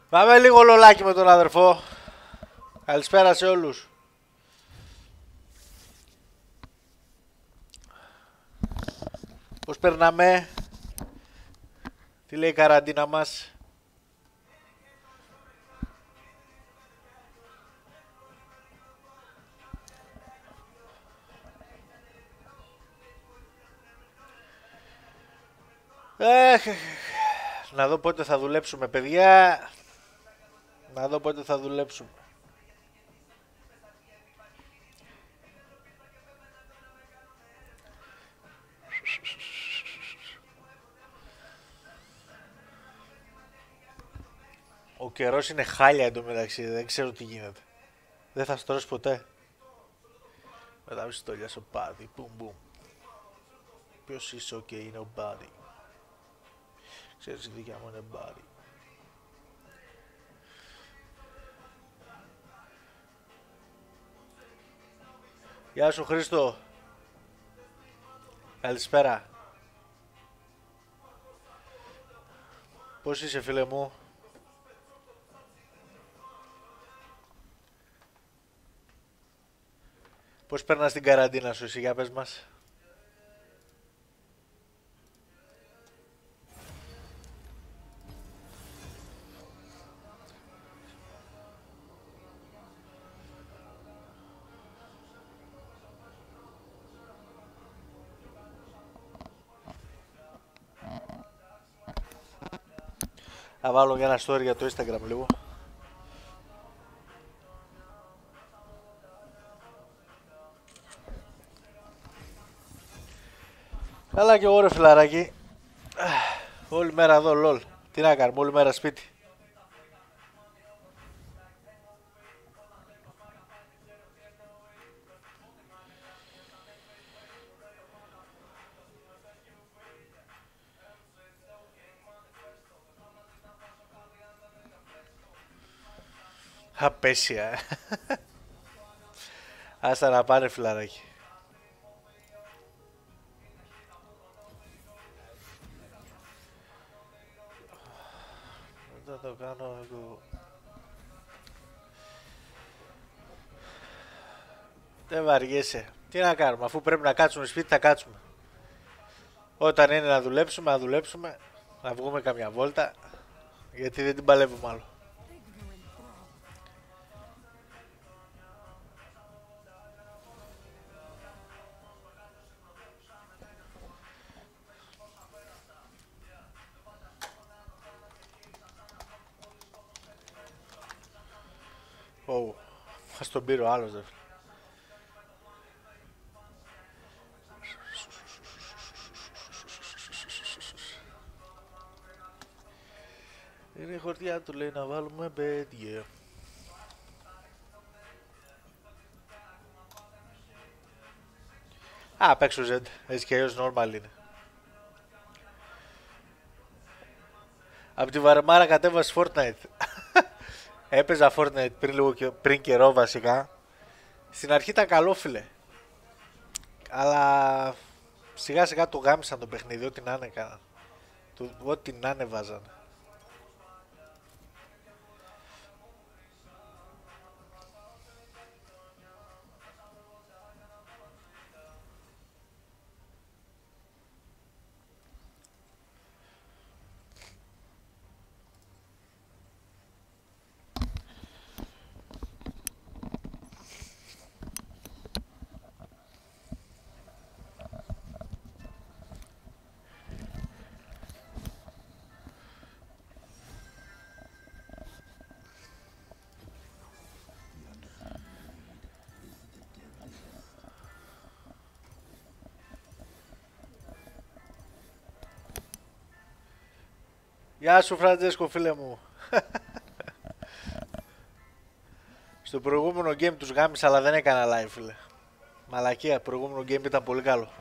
Πάμε λίγο λολάκι με τον αδερφό. Καλησπέρα σε όλους. Πώς περνάμε? Τι λέει η καραντίνα μας? Να δω πότε θα δουλέψουμε, παιδιά. Να δω πότε θα δουλέψουμε. Ο καιρός είναι χάλια εντωμεταξύ, δεν ξέρω τι γίνεται. Δεν θα στρώσει ποτέ. Μετά πιστόλια στο πάδι, μπουμ μπουμ. Ποιος είσαι, οκ, είναι ο μπάδι. Ξέρεις η δικιά μου είναι μπάδι. Γεια σου Χρήστο. Καλησπέρα. Πώς είσαι φίλε μου? Πώς περνάς την καραντίνα σου εσύ, για πες μας. Θα βάλω για ένα story για το Instagram λίγο. Καλά και εγώ ρε φιλαράκι. Όλη μέρα εδώ λολ. Τι να κάνουμε, όλη μέρα σπίτι. Απέσια. Άστα να πάνε φιλαράκι. Δεν το κάνω εγώ. Δεν βαριέσαι. Τι να κάνουμε, αφού πρέπει να κάτσουμε σπίτι θα κάτσουμε. Όταν είναι να δουλέψουμε, να δουλέψουμε. Να βγούμε καμιά βόλτα. Γιατί δεν την παλεύουμε άλλο. Ω, ας τον πήρε ο άλλος δε. Είναι η χορτιά του λέει να βάλουμε παιδιά. Α, παίξω Z, έτσι και αλλιώς normal είναι. Απ' τη Βαρεμάρα κατέβασε Fortnite. Έπαιζα Fortnite πριν καιρό βασικά. Στην αρχή ήταν καλό φίλε. Αλλά σιγά σιγά το γάμισαν το παιχνίδι, ό,τι να είναι κάναν. Ό,τι να είναι βάζαν. Γεια σου Φραντζέσκο φίλε μου. Στο προηγούμενο game τους γάμισα αλλά δεν έκανα live φίλε. Μαλακία, προηγούμενο game ήταν πολύ καλό.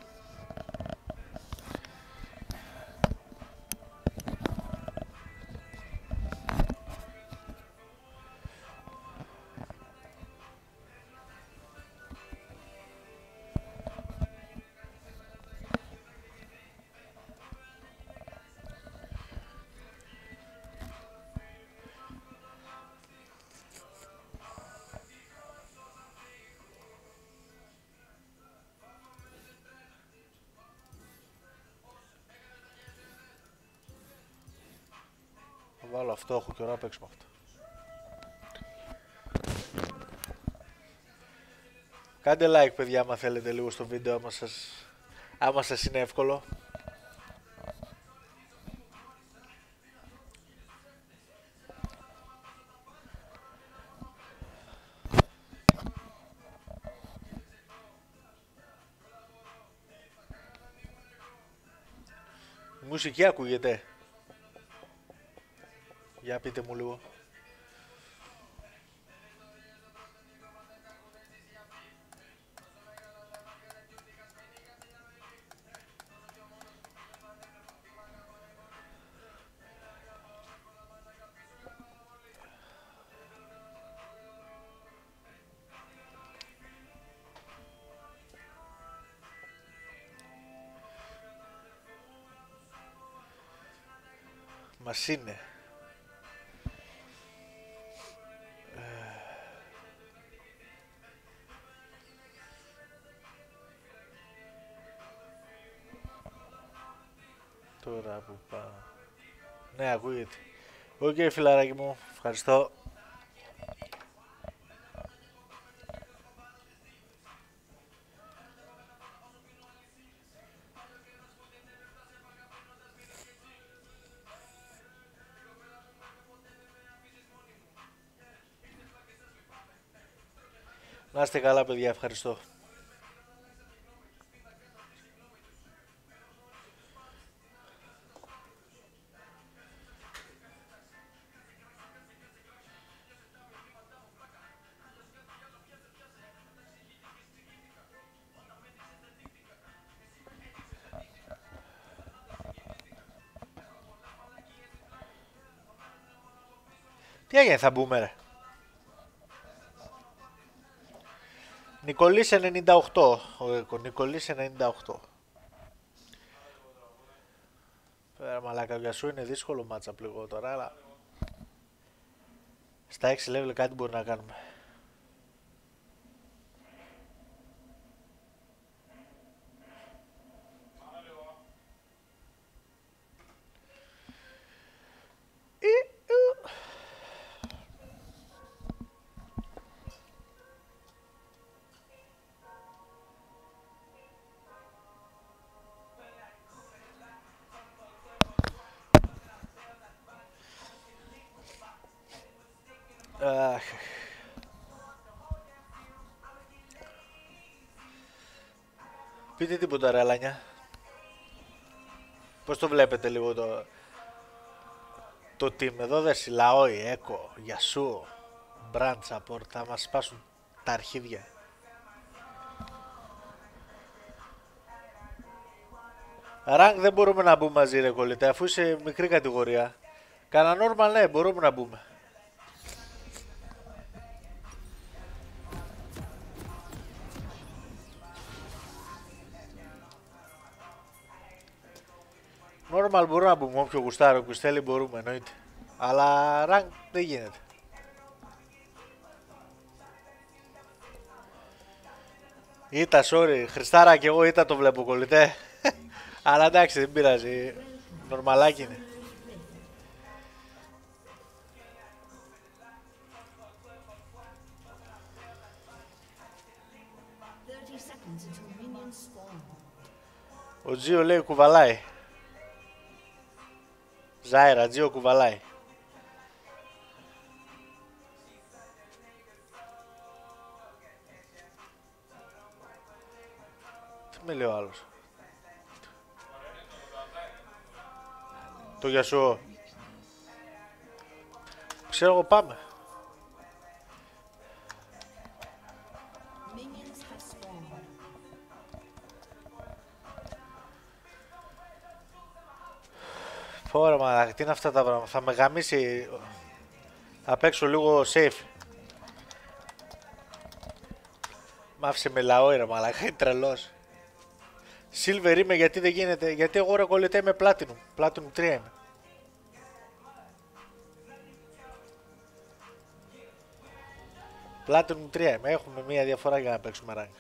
βάλω αυτό, έχω και ώρα να παίξουμε αυτό. Κάντε like παιδιά άμα θέλετε λίγο στο βίντεο, άμα σας είναι εύκολο. Η μουσική ακούγεται. Για πείτε μου λίγο. Μας είναι. Τώρα που πάω. Ναι, ακούγεται. Οκ, φιλαράκι μου, ευχαριστώ. Να είστε καλά παιδιά, ευχαριστώ. Τι έγινε, θα μπούμε ρε. Νικολής 98. Ο Νικολής 98. Πέρα μαλάκα, για σου είναι δύσκολο μάτσα πληγό τώρα, αλλά στα 6 level κάτι μπορεί να κάνουμε. Πείτε τίποτα ρε αλάνια. Πώς το βλέπετε λίγο το team εδώ, δε Σιλαόι, Έκο, Γιασού, Brand Support, θα μας σπάσουν τα αρχίδια. Rank δεν μπορούμε να μπούμε μαζί ρε κολλητέ, αφού είσαι μικρή κατηγορία. Κάνα normal ναι, μπορούμε να μπούμε. Normal μπορούμε να μπούμε, όποιο γουστάρει, όποιος θέλει μπορούμε εννοείται. Αλλά rank δεν γίνεται. Ήτα, sorry, Χριστάρα και εγώ ήτα το βλέπω κολλητέ. Αλλά εντάξει δεν πειράζει, νορμαλάκι είναι. Ο Τζίο λέει κουβαλάει. Ζάιρα, Τζίο κουβαλάει. Τι με λέει ο άλλος. Το Γιασουό. Ξέρω εγώ πάμε. Φόρα μα, τι είναι αυτά τα πράγματα, θα με γαμίσει. Θα παίξω λίγο safe. Μ' άφησε με λαό ρε μαλάκα, είναι τρελός. Silver είμαι, γιατί δεν γίνεται, γιατί εγώ ρε κολλητέ είμαι Platinum. Platinum 3 είμαι. Platinum 3 είμαι, έχουμε μία διαφορά για να παίξουμε rank.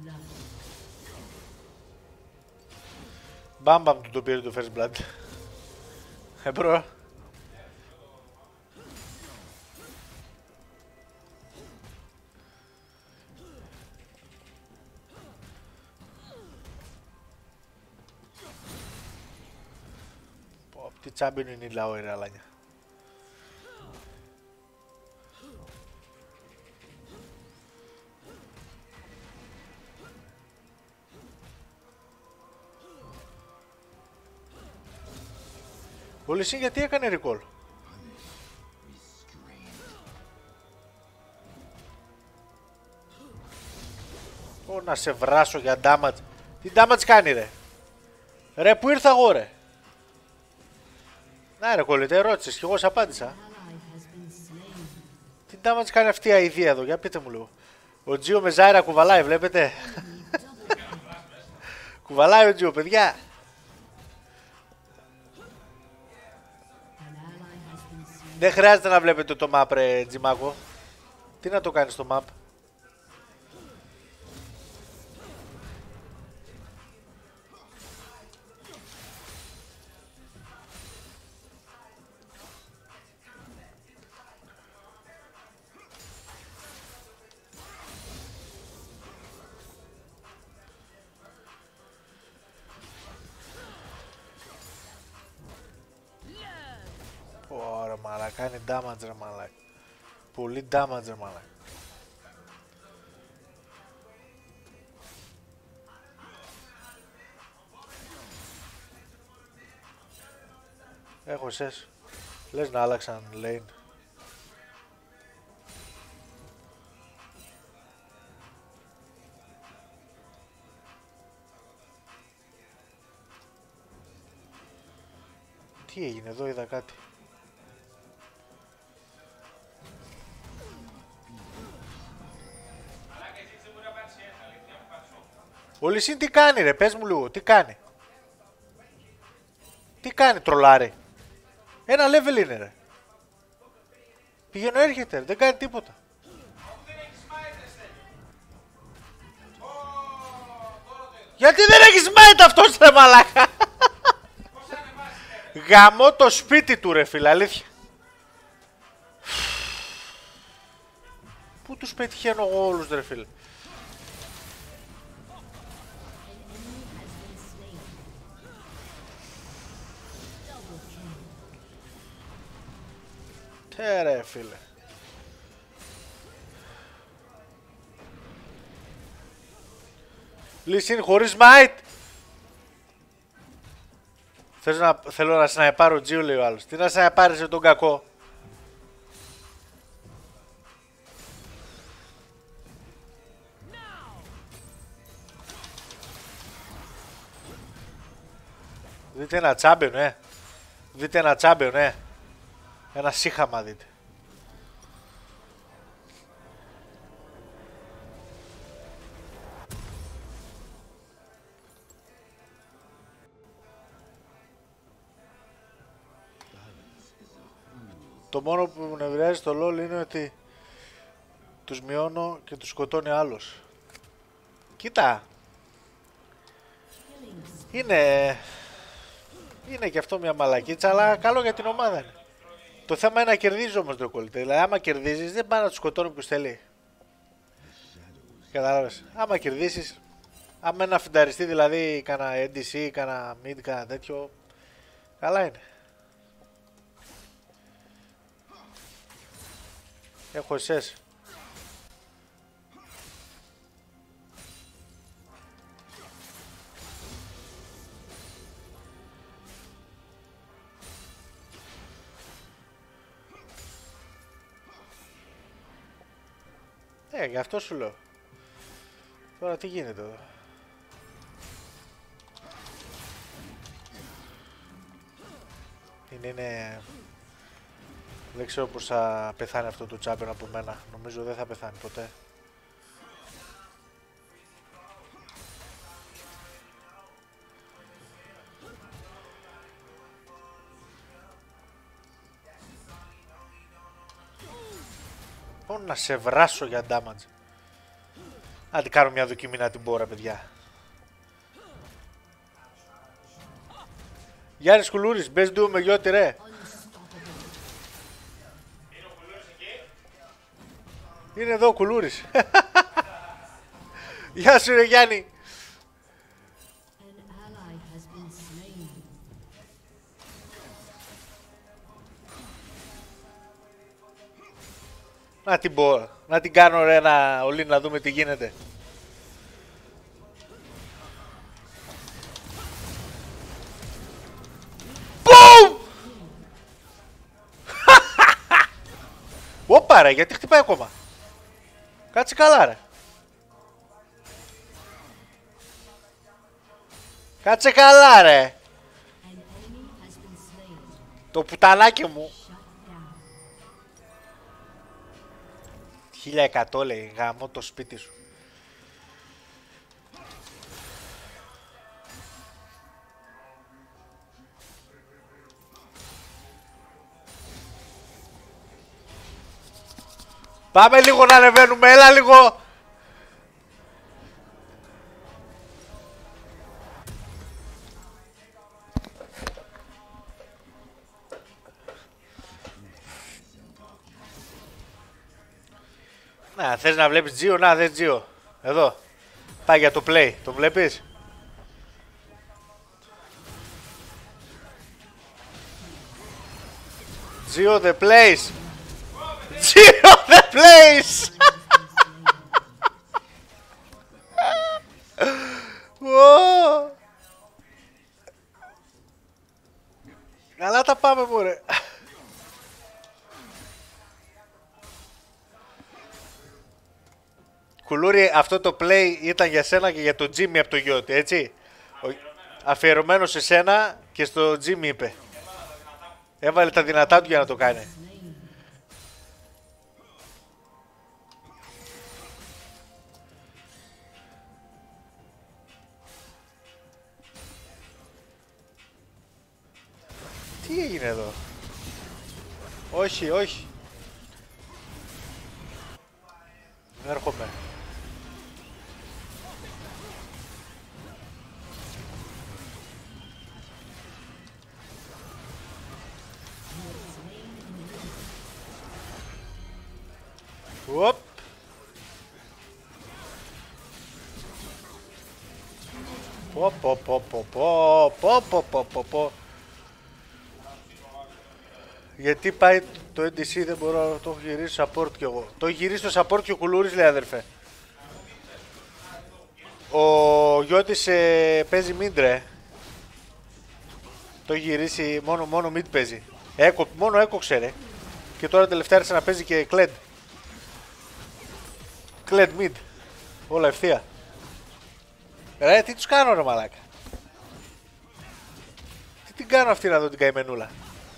Μπάμπαμ του το πήρε το first blood. Μπρο. Τι τσάμπινο είναι η λαό, ρε αλάνια. Ο Λυσίν γιατί έκανε recall? Ω, να σε βράσω για damage. Τι damage κάνει ρε? Ρε που ήρθα εγώ ρε? Να ρε κολλητέ, ρώτησες και εγώ σε απάντησα. Τι damage κάνει αυτή η αηδία εδώ, για πείτε μου λίγο. Ο Τζίο με Ζάιρα κουβαλάει, βλέπετε? Κουβαλάει ο Τζίο, παιδιά. Δεν χρειάζεται να βλέπετε το map ρε Τζιμάκο. Τι να το κάνεις στο map? Ωραία μαλάκα, κάνει damage ρε μαλάκα. Πολύ damage ρε μαλάκα. Έχω εσές. Λες να άλλαξαν lane. Τι έγινε εδώ, είδα κάτι. Ο Λυσίν τι κάνει ρε, πες μου λίγο, τι κάνει? Τι κάνει, τρολάρι? Ένα level είναι ρε. Πηγαίνω έρχεται, δεν κάνει τίποτα. Γιατί δεν έχεις smite αυτός ρε μαλάκα? Γαμώ το σπίτι του ρε φίλε, αλήθεια. Πού τους πετυχαίνω εγώ όλους ρε φίλε? Ρε φίλε. Λυσίν χωρίς might. Θέλω να σναϊπάρω Τζίου λέει ο άλλος. Τι να σναϊπάρεις τον κακό? Δείτε ένα τσάμπιον Δείτε ένα τσάμπιον Ένα σύχαμα δείτε. Το μόνο που μου νευριάζει στο LOL είναι ότι τους μειώνω και τους σκοτώνει άλλος. Κοίτα. Είναι και αυτό μια μαλακίτσα, αλλά καλό για την ομάδα είναι. Το θέμα είναι να κερδίζει όμως το κολλητέ. Δηλαδή άμα κερδίζεις δεν πάει να τους σκοτώνει ποιος θέλει. Κατάλαβες. Άμα κερδίσεις, άμα ένα φινταριστεί δηλαδή κάνα NDC, κάνα mid, κάνα τέτοιο, καλά είναι. Έχω εσές. Γι' αυτό σου λέω. Τώρα τι γίνεται εδώ? Είναι... Δεν ξέρω πως θα πεθάνει αυτό το champion από μένα. Νομίζω δεν θα πεθάνει ποτέ. Ω, να σε βράσω για damage. Άντε κάνω μια δοκιμή να την πω ρε παιδιά. Γιάννης Κουλούρης, μπες ντου με γιώτη ρε. Είναι εδώ ο Κουλούρης. Γεια σου ρε Γιάννη. Να την πω, να την κάνω ρε ένα ολί να δούμε τι γίνεται. Πουμ! Όπα ρε, γιατί χτυπάει ακόμα. Κάτσε καλά ρε. Κάτσε καλά ρε. Το πουτανάκι μου. 1100 λέει, γάμο το σπίτι σου. Πάμε λίγο να ανεβαίνουμε, έλα λίγο. Να, θες να βλέπεις Τζίο, να δες Τζίο. Εδώ. Πάει για το play, το βλέπεις. Τζίο the place. Τζίο the place. Καλά τα πάμε μωρέ. Κουλούρι, αυτό το play ήταν για σένα και για το Jimmy από το Γιώτη, έτσι. Αφιερωμένο σε σένα και στο Jimmy είπε. Έβαλε τα δυνατά του για να το κάνει. Τι έγινε εδώ. Όχι, όχι. Έρχομαι. Οπ. Πω. Γιατί πάει το NDC, δεν μπορώ να το γυρίσω support κι εγώ. Το γυρίσει το support και ο Κουλούρης λέει αδερφέ. Ο Γιώτης παίζει mid ρε. Το γυρίσει μόνο mid παίζει. Μόνο έκοξε ρε. Και τώρα τελευταία άρχισε να παίζει και κλέντ. Κλέντ mid. Όλα ευθεία. Ρε τι τους κάνω ρε μαλάκα. Τι την κάνω αυτή να δω την καημενούλα.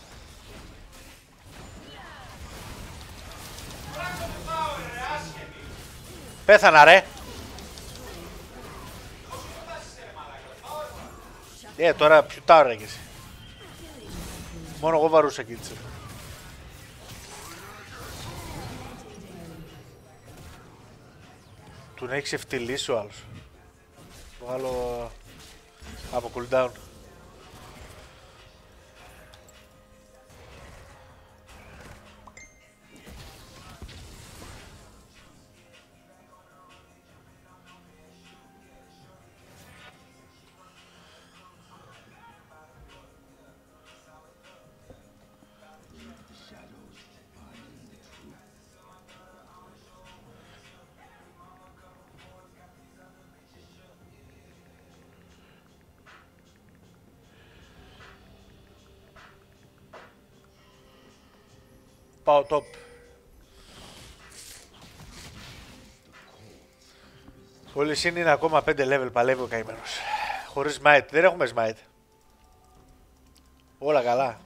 Πέθανα ρε. Τώρα πιουτάω ρε κι εσύ. Μόνο εγώ βαρούσα εκεί έτσι. Τον έχεις ευτυλίσει ο άλλος. Βγάλω από cooldown. Πάω top. Ο Λυσίν είναι ακόμα 5 level, παλεύει ο καημένος. Χωρίς smite, δεν έχουμε smite. Όλα καλά.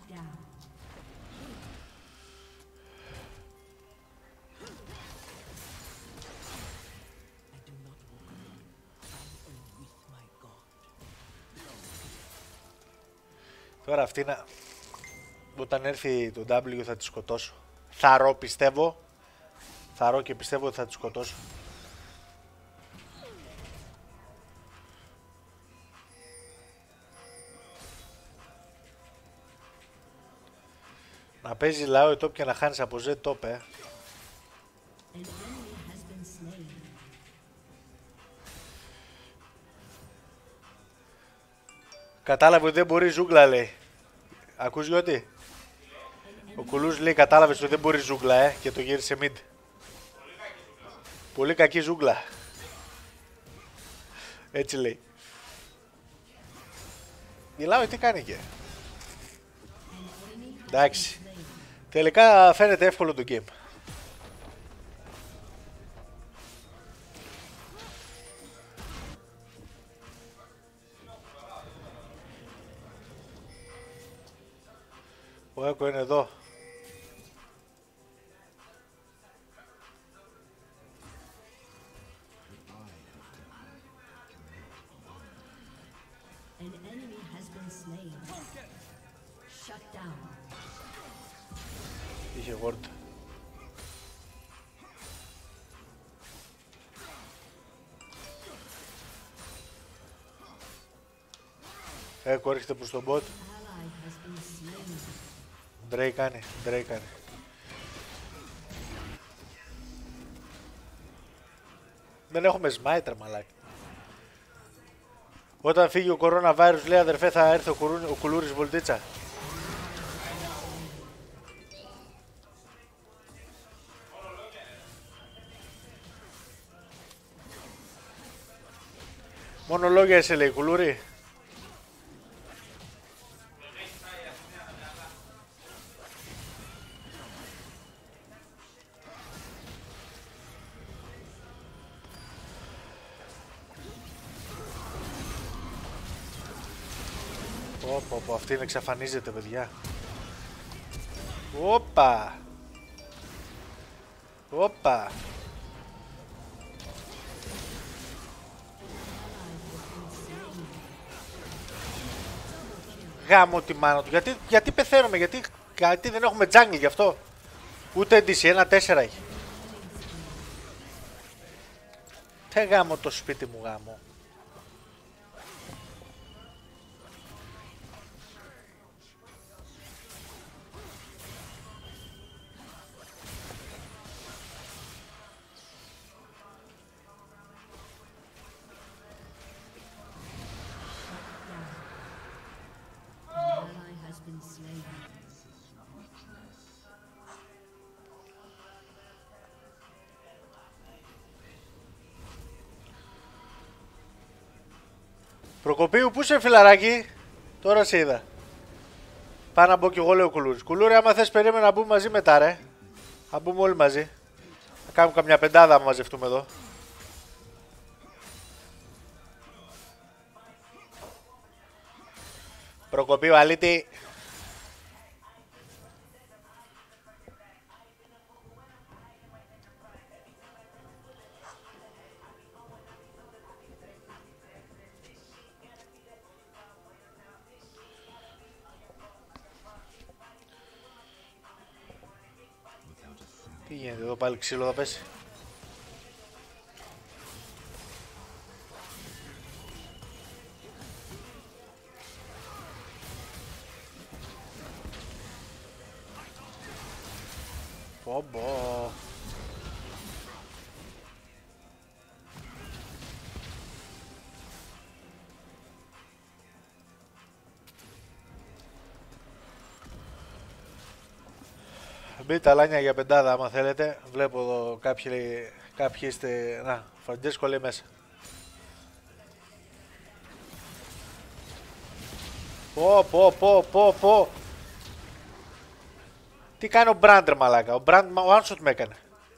Τώρα αυτή να... Όταν έρθει το W θα τη σκοτώσω. Θαρώ πιστεύω. Θαρώ και πιστεύω ότι θα τη σκοτώσω. Να παίζει λαό top και να χάνεις από Z top, Κατάλαβε ότι δεν μπορεί ζούγκλα, λέει. Ακούς Γιώτη? Ο Κουλούς λέει κατάλαβες ότι δεν μπορεί ζούγκλα, και το γύρισε mid. Πολύ κακή ζούγκλα. Έτσι λέει. Μιλάω, τι κάνει και. Εντάξει. Τελικά φαίνεται εύκολο το game. Ο Έκο είναι εδώ. Είχε ward. Έκο έρχεται προς τον bot. Drake κάνει, Drake κάνει. Δεν έχουμε smite, μαλάκι. Όταν φύγει ο coronavirus, λέει αδερφέ, θα έρθει ο Κουλούρης βολτίτσα. Μόνο λόγια εσύ, λέει, Κουλούρη. Πω, αυτή εξαφανίζεται, παιδιά. Όπα. Όπα. Γάμω τη μάνα του. Γιατί πεθαίνουμε, γιατί δεν έχουμε jungle γι' αυτό. Ούτε NDC, 1-4 έχει. Τε γάμω το σπίτι μου, γάμω. Προκοπίου, πού είσαι, φιλαράκι? Τώρα σε είδα. Πάω να μπω κι εγώ, λέω Κουλούρης. Κουλούρη, άμα θες περίμενα να μπούμε μαζί μετά, ρε. Να μπούμε όλοι μαζί. Θα κάνουμε καμιά πεντάδα άμα μαζευτούμε εδώ. Προκοπίου, αλήτη. Τι γίνεται εδώ, πάλι ξύλο θα πέσει? Πομπο. Μπείτε αλάνια για πεντάδα άμα θέλετε. Βλέπω εδώ κάποιοι είστε... Να, Φραντζέσκο λέει μέσα. Πω. Τι κάνει ο Μπραντ, μαλάκα? Ο Μπραντ ο one shot με έκανε.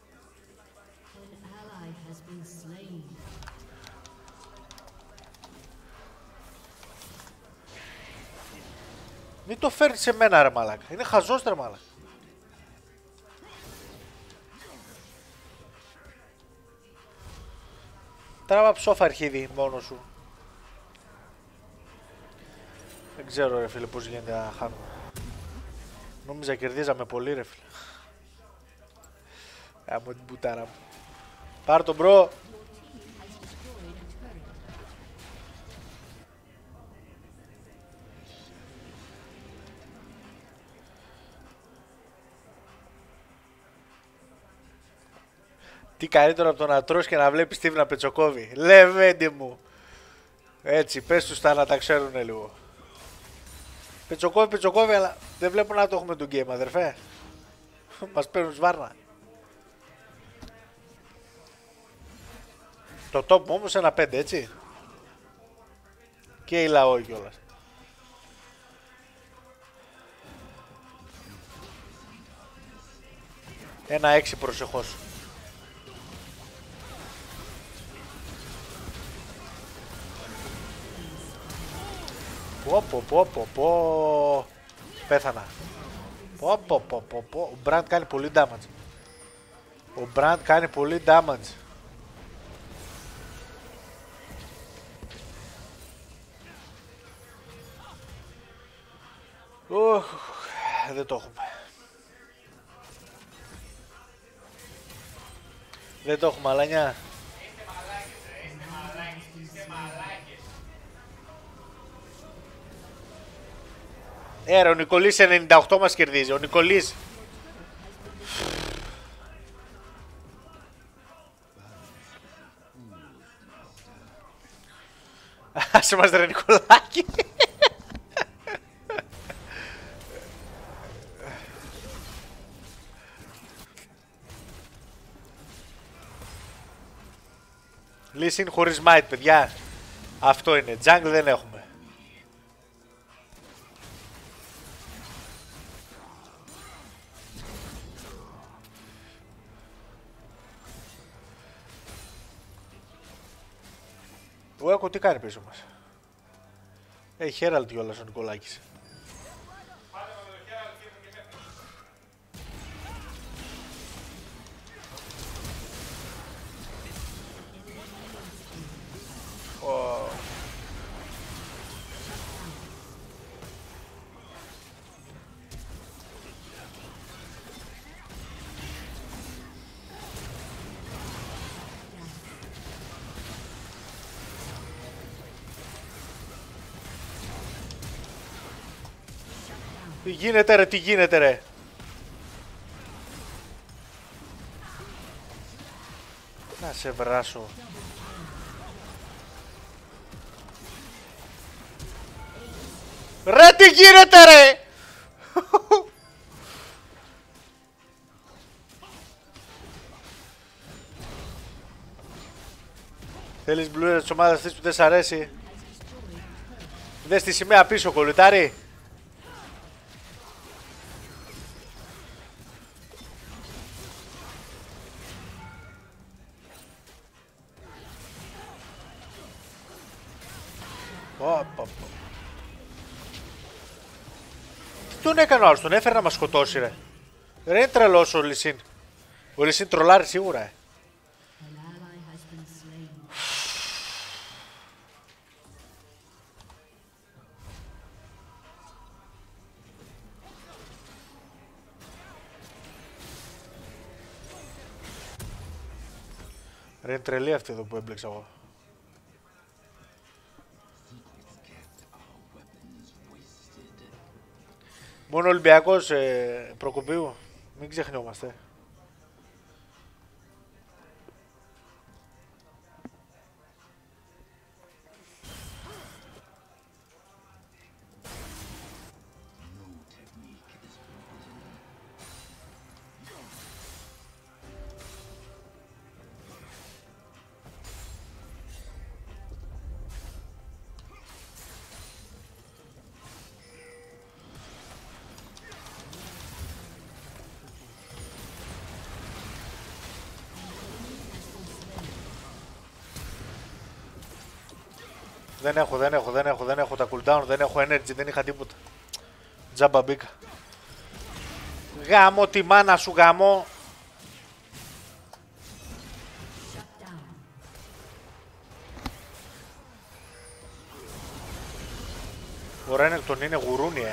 Μην το φέρνει σε μένα, ρε μαλάκα. Είναι χαζός, ρε μαλάκα. Τράβα ψόφα αρχίδι μόνο σου. Δεν ξέρω, ρε φίλε, πώς γίνεται να χάνουμε. Νόμιζα κερδίζαμε πολύ, ρε φίλε. Κάμω την πουτάρα μου. Πάρ' τον μπρο. Τι καλύτερο από το να τρως και να βλέπεις τι να πετσοκόβει. Λεβέντι μου. Έτσι, πες τους τα να τα ξέρουνε λίγο. Πετσοκόβει, αλλά δεν βλέπω να το έχουμε το game, αδερφέ. Μας παίρνουν σβάρνα. Το top μου όμως 1-5, έτσι. Και η λαό κιόλας. Ένα 6 προσεχώς. Πω. Πέθανα. Πω. Ο Brand κάνει πολύ damage. Ο Brand κάνει πολύ damage. Δεν το έχουμε. Δεν το έχουμε, αλανιά. Ο Νικολής 98 μας κερδίζει. Ο Νικολής. Άσε μας ρε Νικολάκη. Λύση χωρίς might, παιδιά. Αυτό είναι. Jungle δεν έχουμε. Ο Έκο τι κάνει πίσω μας. Έχει Herald κιόλας ο Νικολάκης. Τι γίνεται ρε. Να σε βράσω. Ρε τι γίνεται ρε. Θέλεις μπλούρα της ομάδας αυτής που δεν σ' αρέσει. Δες τη σημαία πίσω κολλητάρι. Τι τον έκανε ο άλλος, τον έφερε να μας σκοτώσει ρε. Ρε είναι τρελός ο Λυσίν. Ο Λυσίν τρολάρει σίγουρα. Ρε είναι τρελή αυτή εδώ που έμπλεξα εγώ. Μόνο Ολυμπιακός προκοπίου. Μην ξεχνιόμαστε. Δεν έχω τα cooldown, δεν έχω energy, δεν είχα τίποτα. Τζάμπα μπήκα. Γάμο τη μάνα σου γάμο. Ο Ρένεκτον είναι γουρούνι,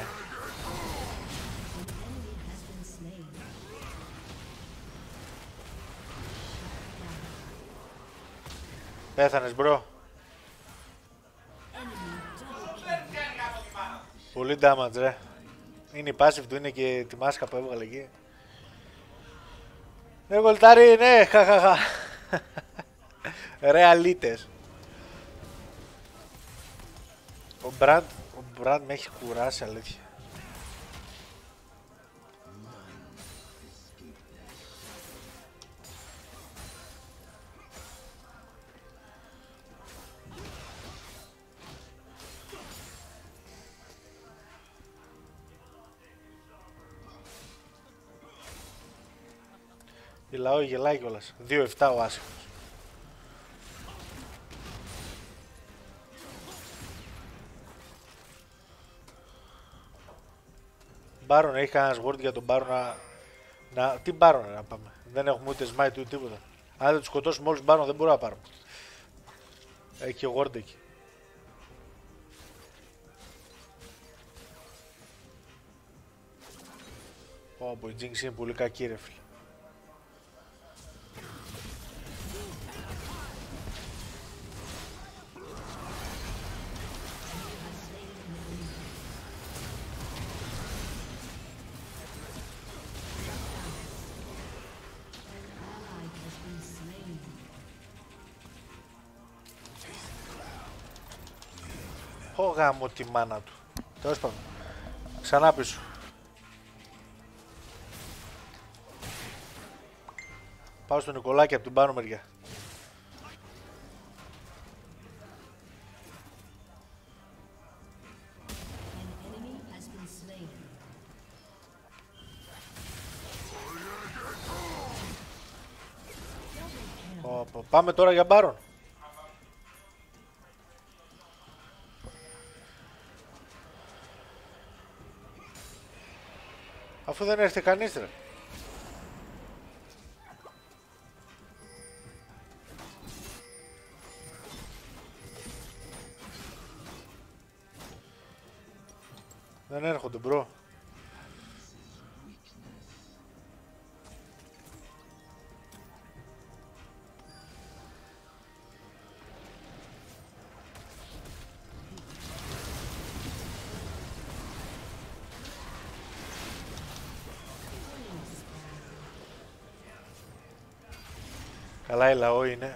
Πέθανες μπρο. Πολύ damage ρε. Είναι η passive του, είναι και τη μάσκα που έβγαλε εκεί. Γολτάρι, ναι, χαχαχα. Ρεαλίτες. Ο Μπραντ με έχει κουράσει, αλήθεια. Η Λαό γελάει κιόλας. 2-7 ο άσχημος. Μπάρον, έχει κανένας word για τον Μπάρον Τι Μπάρον να πάμε. Δεν έχουμε ούτε smite ούτε τίποτα. Αν δεν τους σκοτώσουμε όλους Μπάρον δεν μπορούμε να πάρουμε. Έχει και word εκεί. Πω, η Jinx είναι πολύ κακή ρε φίλε. Ω γάμο τη μάνα του. Τέλος πάντων. Ξανά πίσω. Πάω στον Νικολάκη από την πάνω μεριά. Πάμε τώρα για Μπάρον. Αφού δεν έρθει κανείς ρε. Δεν έρχονται μπρο. Καλά η Λαό είναι.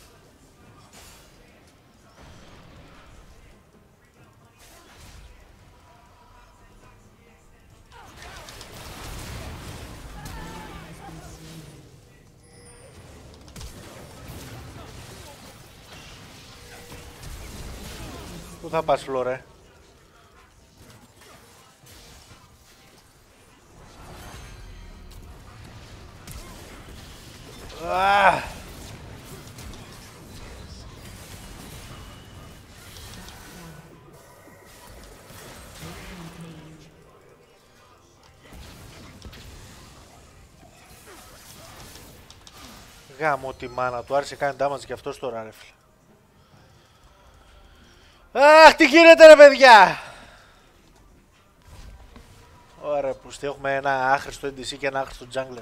Πού θα πας Φλόρε? Γάμο τη μάνα του, άρχισε κάνει damage και αυτός τώρα ρε φίλε. Αχ, τι γίνεται ρε παιδιά! Ωραία, που έχουμε ένα άχρηστο NDC και ένα άχρηστο jungler.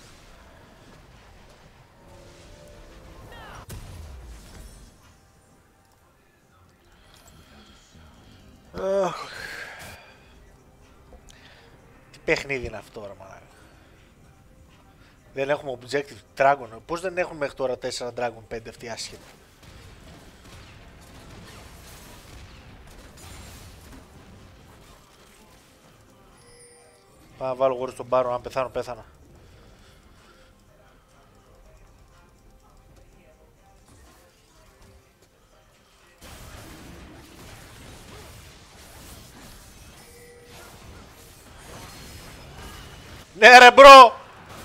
Τι παιχνίδι είναι αυτό ρε μαλάκα. Δεν έχουμε objective dragon. Πώς δεν έχουμε μέχρι τώρα 4 dragon 5 αυτοί άσχετοι. Πάω να βάλω γόρι στον Μπάρο, αν πεθάνω πέθανα. Ναι ρε μπρο!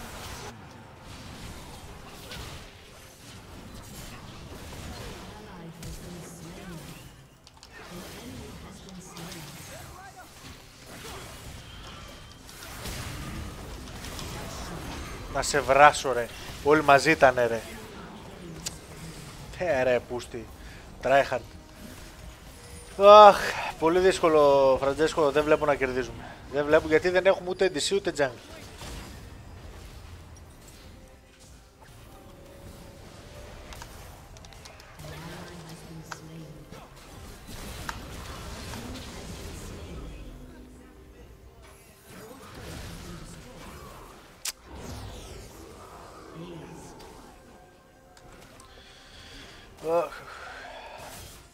Να σε βράσω ρε. Όλοι μαζί ήτανε ρε. Ρε πούστη. Tryhard. Αχ, πολύ δύσκολο Φραντζέσκο, δεν βλέπω να κερδίζουμε. Δεν βλέπω γιατί δεν έχουμε ούτε NDC ούτε jungle.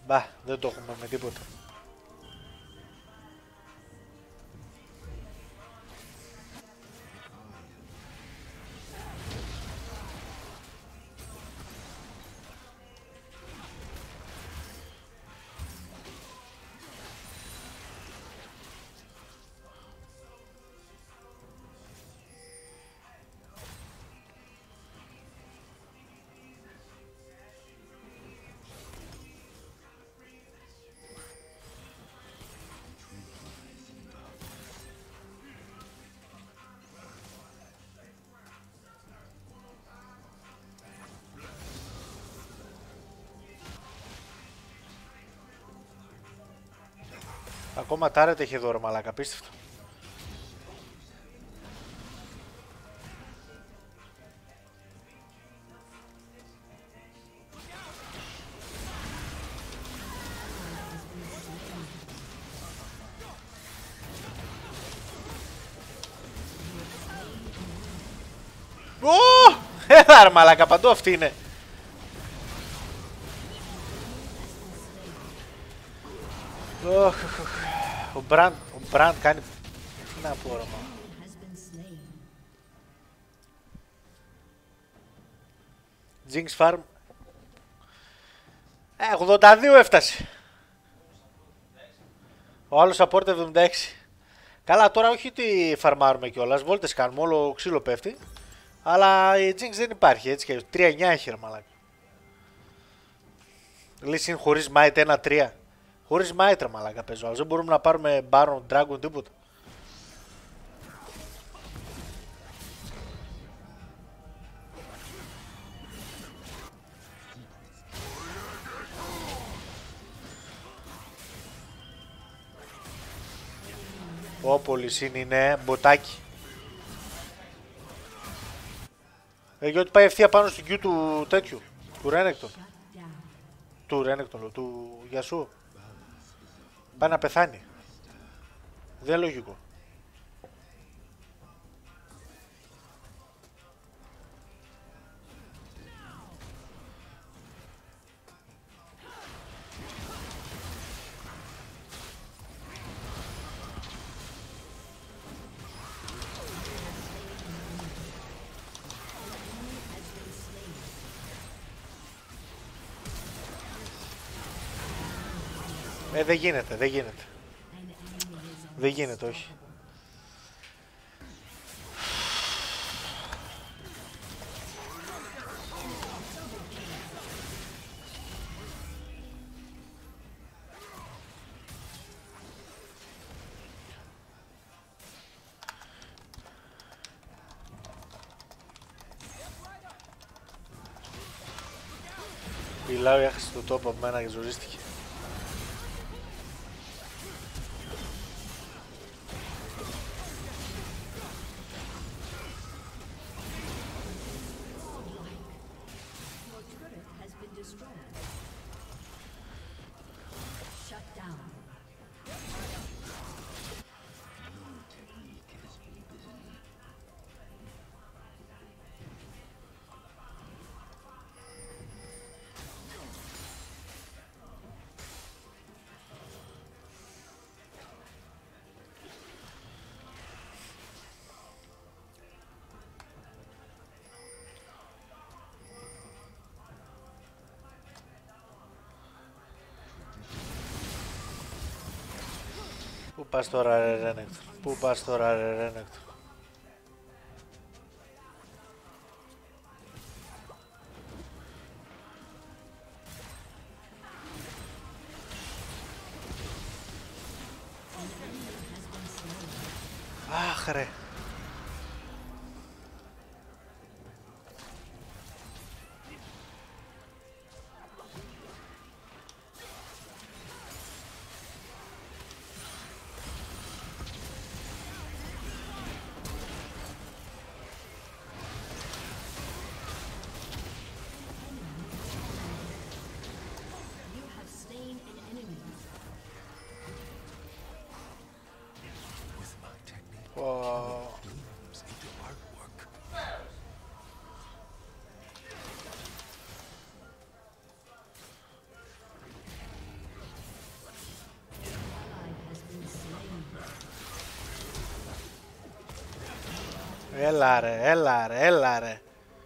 Μπα, δεν το έχουμε με τίποτα. Ακόμα τάρετ έχει εδώ ρε μαλάκα, απίστευτο. Ω! Έλα ρε μαλάκα, παντού αυτή είναι. Ο Μπραντ κάνει... Τι να πω ρε μα. 82 έφτασε. Ο άλλος support 76. Καλά τώρα όχι ότι φαρμάρουμε κιόλας, βόλτες κάνουμε, όλο ξύλο πέφτει. Αλλά η Jinx δεν υπάρχει έτσι και 3-9 έχει ρε μαλάκα. Λύση χωρίς Might 1-3. Χωρίς Might ρε μαλάκα παίζω, αλλά δεν μπορούμε να πάρουμε Baron, Dragon, τίποτα. Όπο Λυσίν είναι μποτάκι. Γιατί πάει ευθεία πάνω στην Q του τέτοιου. Του Ρένεκτον. Του Ρένεκτον, του Γιασού. Πάει να πεθάνει. Δεν είναι λογικό. Δεν γίνεται, δεν γίνεται. Δεν γίνεται, όχι. Η Λάου έχασε το τόπο από μένα και ζορίστηκε. Πού πας τώρα ρε Ρένεκτορ, πού πας τώρα ρε Ρένεκτορ. Αχ ρε. Έλα ρε, έλα ρε, έλα ρε.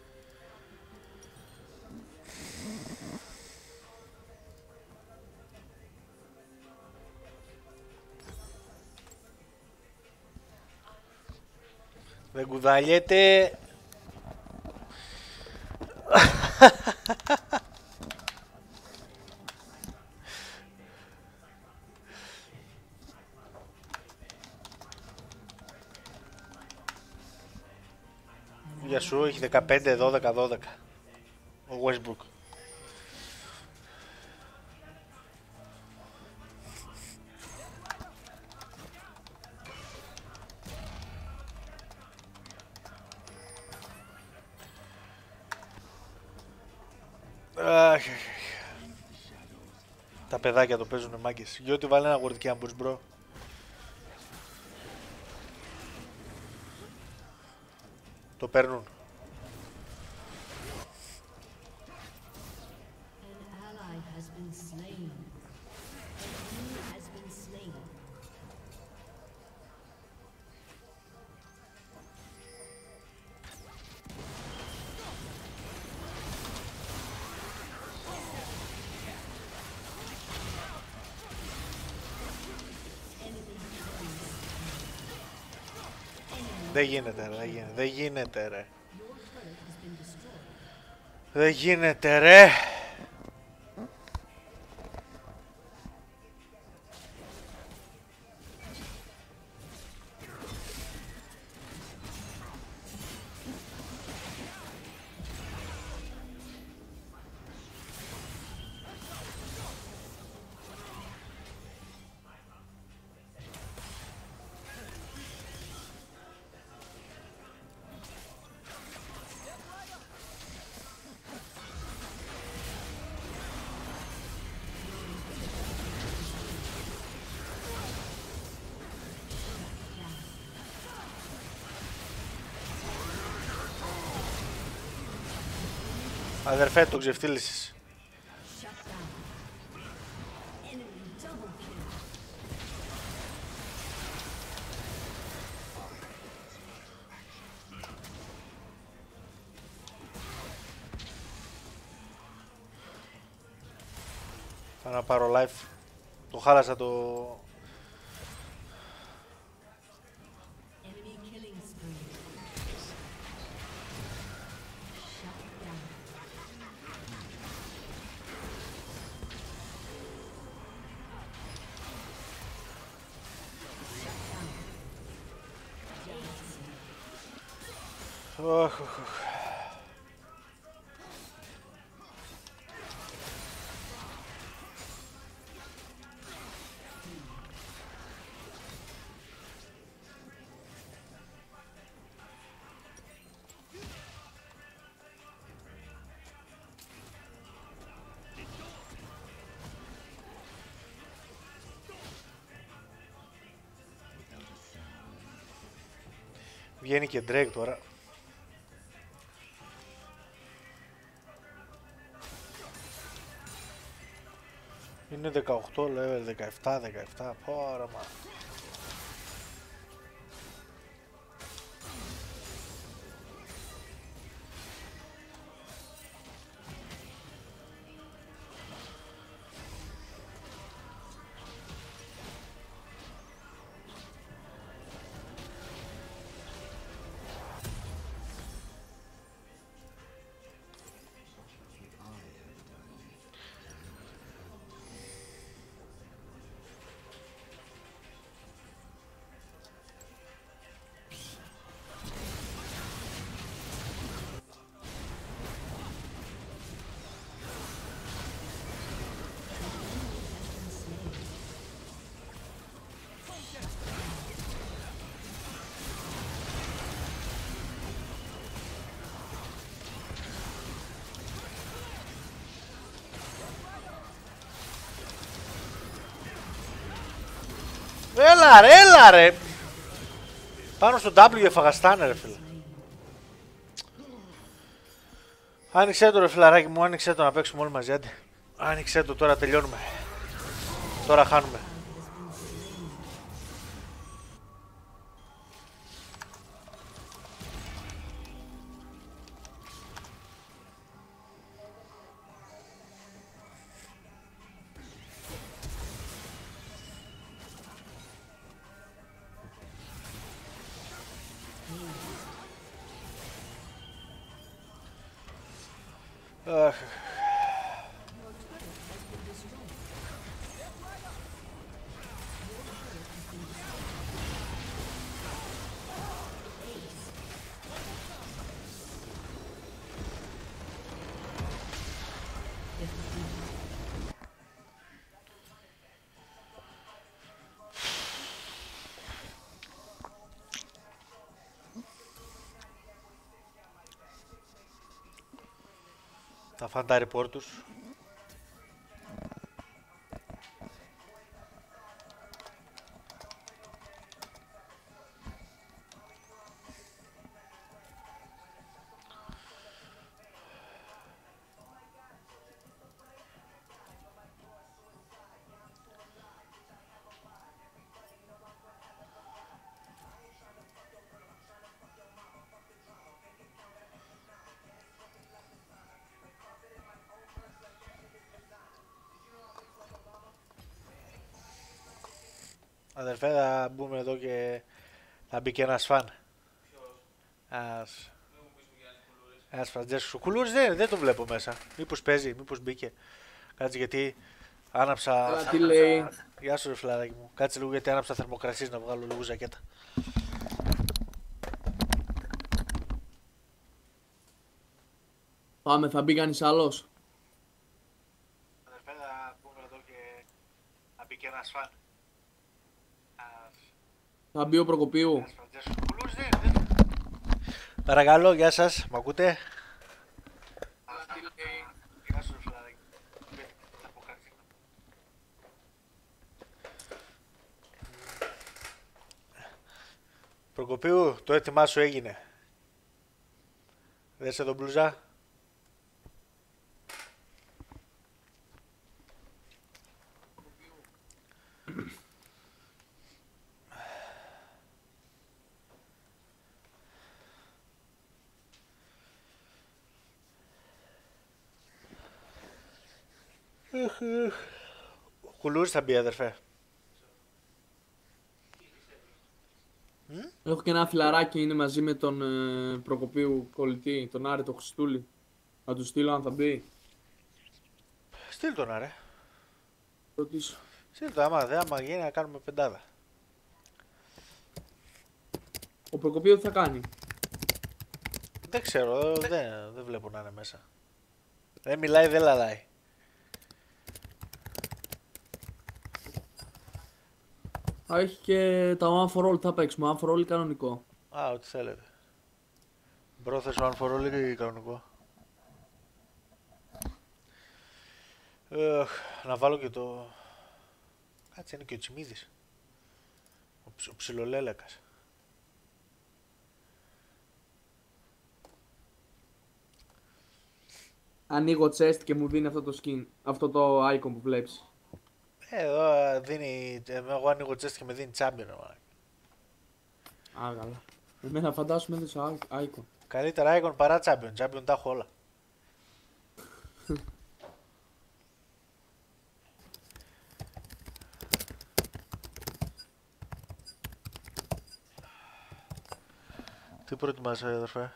Δεν κουδαλιέται. Για σου έχει 15, 12, 12. Ο Westbrook. Τα παιδάκια το παίζουνε μάγκες. Γιώτη βάλε ένα World Campus, bro. Το παίρνουν. Δεν γίνεται ρε, δεν γίνεται ρε. Δεν γίνεται ρε. Αδερφέ, το ξεφτύλισες. Θα να πάρω live. Το χάλασα το... Βγαίνει και Drake τώρα. Είναι 18 level, 17, πόρα μα. Έλα ρε. Πάνω στο W εφαγαστάνε ρε φίλε. Άνοιξε το ρε φιλαράκι μου, άνοιξε το να παίξουμε όλοι μαζί, άντε. Άνοιξε το, τώρα τελειώνουμε. Τώρα χάνουμε. Αχ. Θα φάνε τα report τους. Αδερφέ, θα μπούμε εδώ και θα μπει και ένας φαν. Ένας Φραντζέσκο. Ο Κουλούρης δεν το βλέπω μέσα. Μήπως παίζει, μήπως μπήκε. Κάτσε γιατί άναψα... Τι λέει. Γεια σου ρε φιλαράκι μου. Κάτσε λίγο γιατί άναψα θερμοκρασίες να βγάλω λίγο ζακέτα. Πάμε, θα μπει κανείς άλλος. Αδερφέ, θα μπούμε εδώ και θα μπει και ένας φαν. Θα μπει ο Προκοπίου. Παρακαλώ, γεια σας, μ' ακούτε? Γεια σου ρε φιλαράκι. Προκοπίου, το έτοιμά σου έγινε. Δες εδώ μπλουζά. Ο Κουλούρης θα μπει, αδερφέ. Έχω και ένα φιλαράκι, είναι μαζί με τον Προκοπίου κολλητή, τον Άρη, τον Χριστούλη. Θα του στείλω αν θα μπει. Στείλ τον, ρε. Ρωτήσω. Στείλ το, άμα γίνει να κάνουμε πεντάδα. Ο Προκοπίου τι θα κάνει. Δεν ξέρω, δεν βλέπω να είναι μέσα. Δεν μιλάει, δεν λαλάει. Θα έχει και τα one for all, θα παίξουμε. One for all κανονικό. Α, ό,τι θέλετε. Μπρόθες one for all ή κανονικό. Να βάλω και το... Κάτσε, είναι και ο Τσιμίδης. Ο ψιλολέλεκας. Ανοίγω chest και μου δίνει αυτό το skin, αυτό το icon που βλέπεις. Εδώ δίνει, εγώ ανοίγω chest και με δίνει champion. Άγαλα. Εμένα φαντάσου με έδωσε icon. Καλύτερα icon παρά champion, champion τα έχω όλα. Τι προετοιμάσαι, αδερφέ?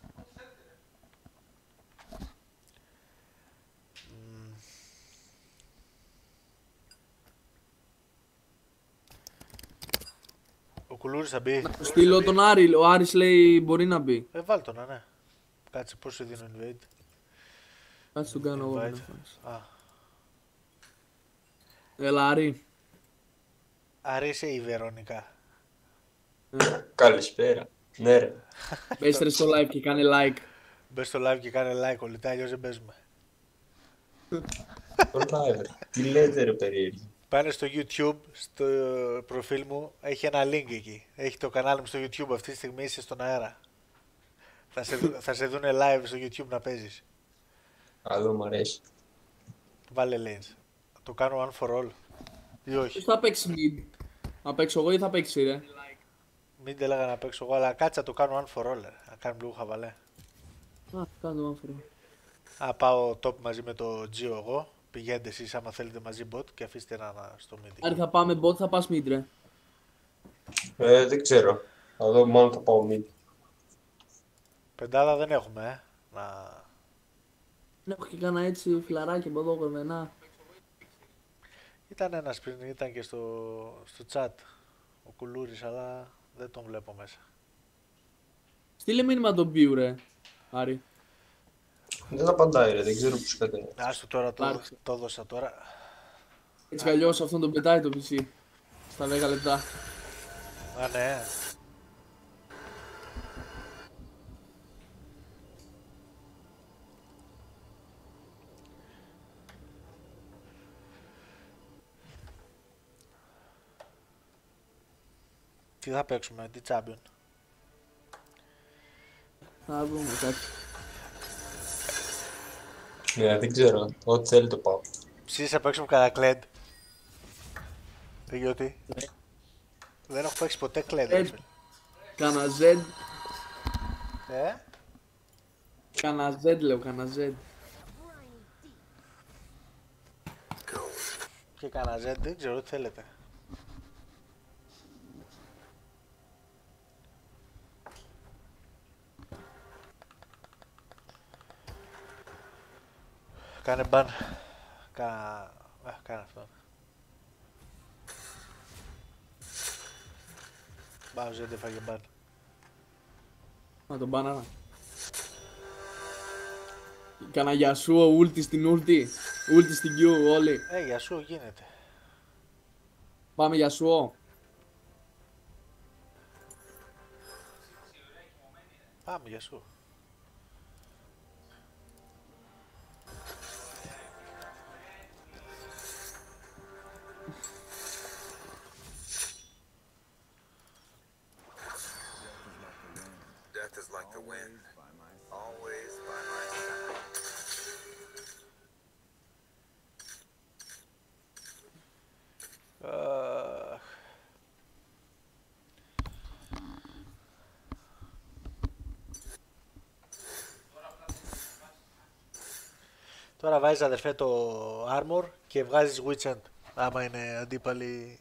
Ο Κουλούρης θα μπει. Να του στείλω τον Άρη, ο Άρης λέει μπορεί να μπει. Βάλ' τον, ναι. Κάτσε, πώς σου δίνω invade. Κάτσε τον κάνω εγώ. Α. Έλα Άρη. Άρη είσαι η Βερόνικα. Καλησπέρα. Ναι ρε. Μπες ρε στο live και κάνε like. Μπες στο live και κάνε like, κολλητά, αλλιώς δεν παίζουμε. Το live. Τι λέτε ρε περίεργη. Πάνε στο YouTube, στο προφίλ μου, έχει ένα link εκεί. Έχει το κανάλι μου στο YouTube, αυτή τη στιγμή είσαι στον αέρα. Θα σε δούνε live στο YouTube να παίζεις. Άλλο μ' αρέσει. Βάλε lanes. Το κάνω one for all. Ή όχι. Ποιος θα παίξει mid. Θα παίξω εγώ ή θα παίξει ρε. Μην te έλεγα να παίξω εγώ, αλλά κάτσε να το κάνω one for all. Να κάνουμε λίγο χαβαλέ. Α, κάνω άφρο. Α, πάω top μαζί με το Gio εγώ. Πηγαίνετε εσείς άμα θέλετε μαζί bot και αφήστε ένα στο mid. Άρη θα πάμε bot, θα πας mid ρε. Δεν ξέρω. Θα δω, μόνο θα πάω mid. Πεντάδα δεν έχουμε, Να... Έχω και κάνα έτσι φιλαράκι από εδώ κοντά. Ήταν ένας πριν, ήταν και στο chat ο Κουλούρης, αλλά δεν τον βλέπω μέσα. Στείλε μήνυμα τον Πιου ρε, Άρη. Δεν απαντάει, ρε, δεν ξέρω πώς κατέβει. Άστο τώρα, Άρχισε. το έδωσα τώρα. Έτσι κι αλλιώς αυτόν τον πετάει το PC. Στα 10 λεπτά. Α, ναι. Τι θα παίξουμε, τι Champion? Θα βρούμε κάτι. Ναι, δεν ξέρω. Ό,τι θέλει το πάω. Ψήσεις θα παίξουμε κατά κλέντ. Γιατί? Δεν έχω παίξει ποτέ κλέντ. Κάνα Z. Ε? Κάνα Z λέω, κάνα Z. Και κανένα Z, δεν ξέρω τι θέλετε. Κάνε μπαν. Κάνε αυτό. Πάω Z, φάγε μπαν. Να τον μπάνανα. Κάνα Γιασούο ούλτι στην ούλτι. Ούλτι στην Q όλοι. Για σου γίνεται. Πάμε Γιασούο. Πάμε για σου. Death is like the wind, always by my side. Τώρα βάζεις αδερφέ το armor και βγάζεις witch end. Άμα είναι αντίπαλοι.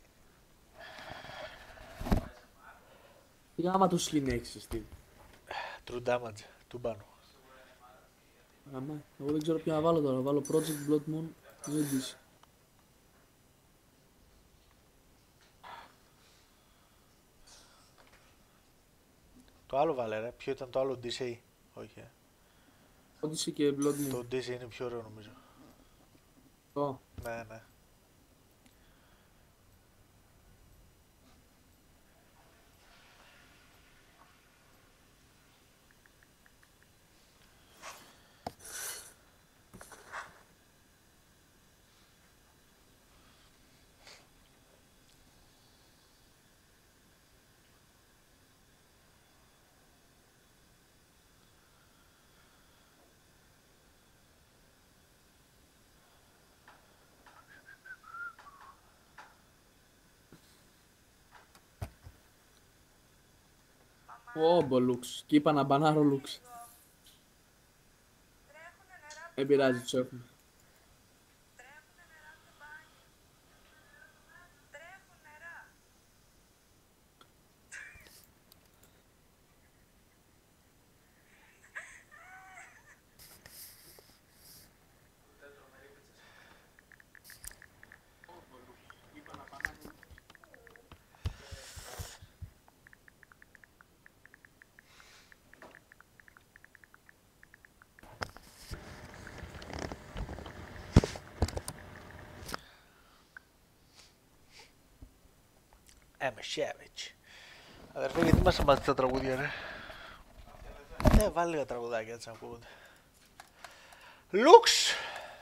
Τι άμα το συνέχισε τι. True damage του πάνω. Άμα, εγώ δεν ξέρω ποιο να βάλω τώρα. Βάλω Project Blood Moon. Zedis. Το άλλο βάλε ρε. Ποιο ήταν το άλλο DC? Όχι. Odyssey και Blood Moon. Το DC είναι πιο ωραίο νομίζω. Το. Ναι, ναι. Όμπο Λουξ. Και είπα να μπανάρω Λουξ. Δεν πειράζει, τους έχουμε. I'm a savage. Αδερφέ, γιατί μας μάθει τα τραγούδια ρε? Βάλει λίγα τραγουδάκια έτσι να ακούγονται. Λουξ!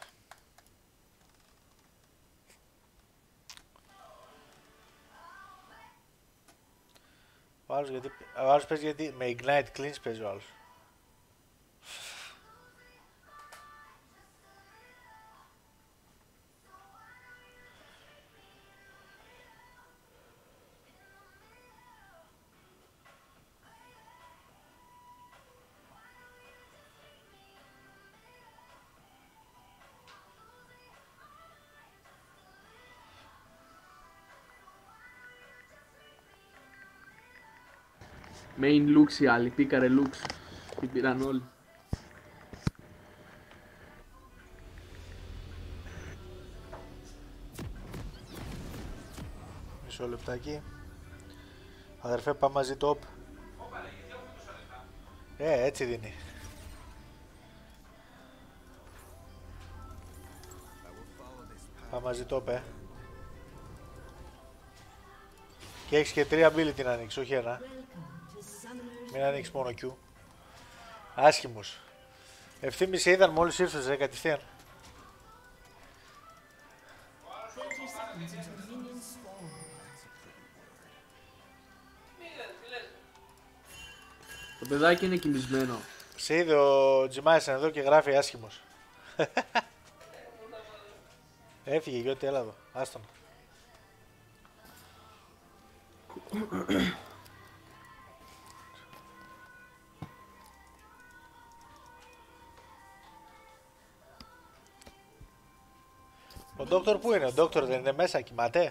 Ο άλλος παίζει γιατί με Ignite Cleanse παίζει ο άλλος. Main Lux οι άλλοι, πήκαρε Lux. Την πήραν όλοι. Μισό λεπτάκι. Αδερφέ, πάμε μαζί top. Έτσι δίνει. Πάμε μαζί top, Και έχεις και 3 ability να ανοίξεις, όχι ένα. Μην ανοίξεις μόνο Q. Άσχημος. Ευθύμη σε είδαν μόλις ήρθες, κατευθείαν. Το παιδάκι είναι κοιμισμένο. Σε είδε ο Τζιμάισεν εδώ και γράφει άσχημος. Έφυγε Γιώτη, έλα εδώ, άστον. Ο Ντόκτορ πού είναι, ο Ντόκτορ δεν είναι μέσα, κοιμάται.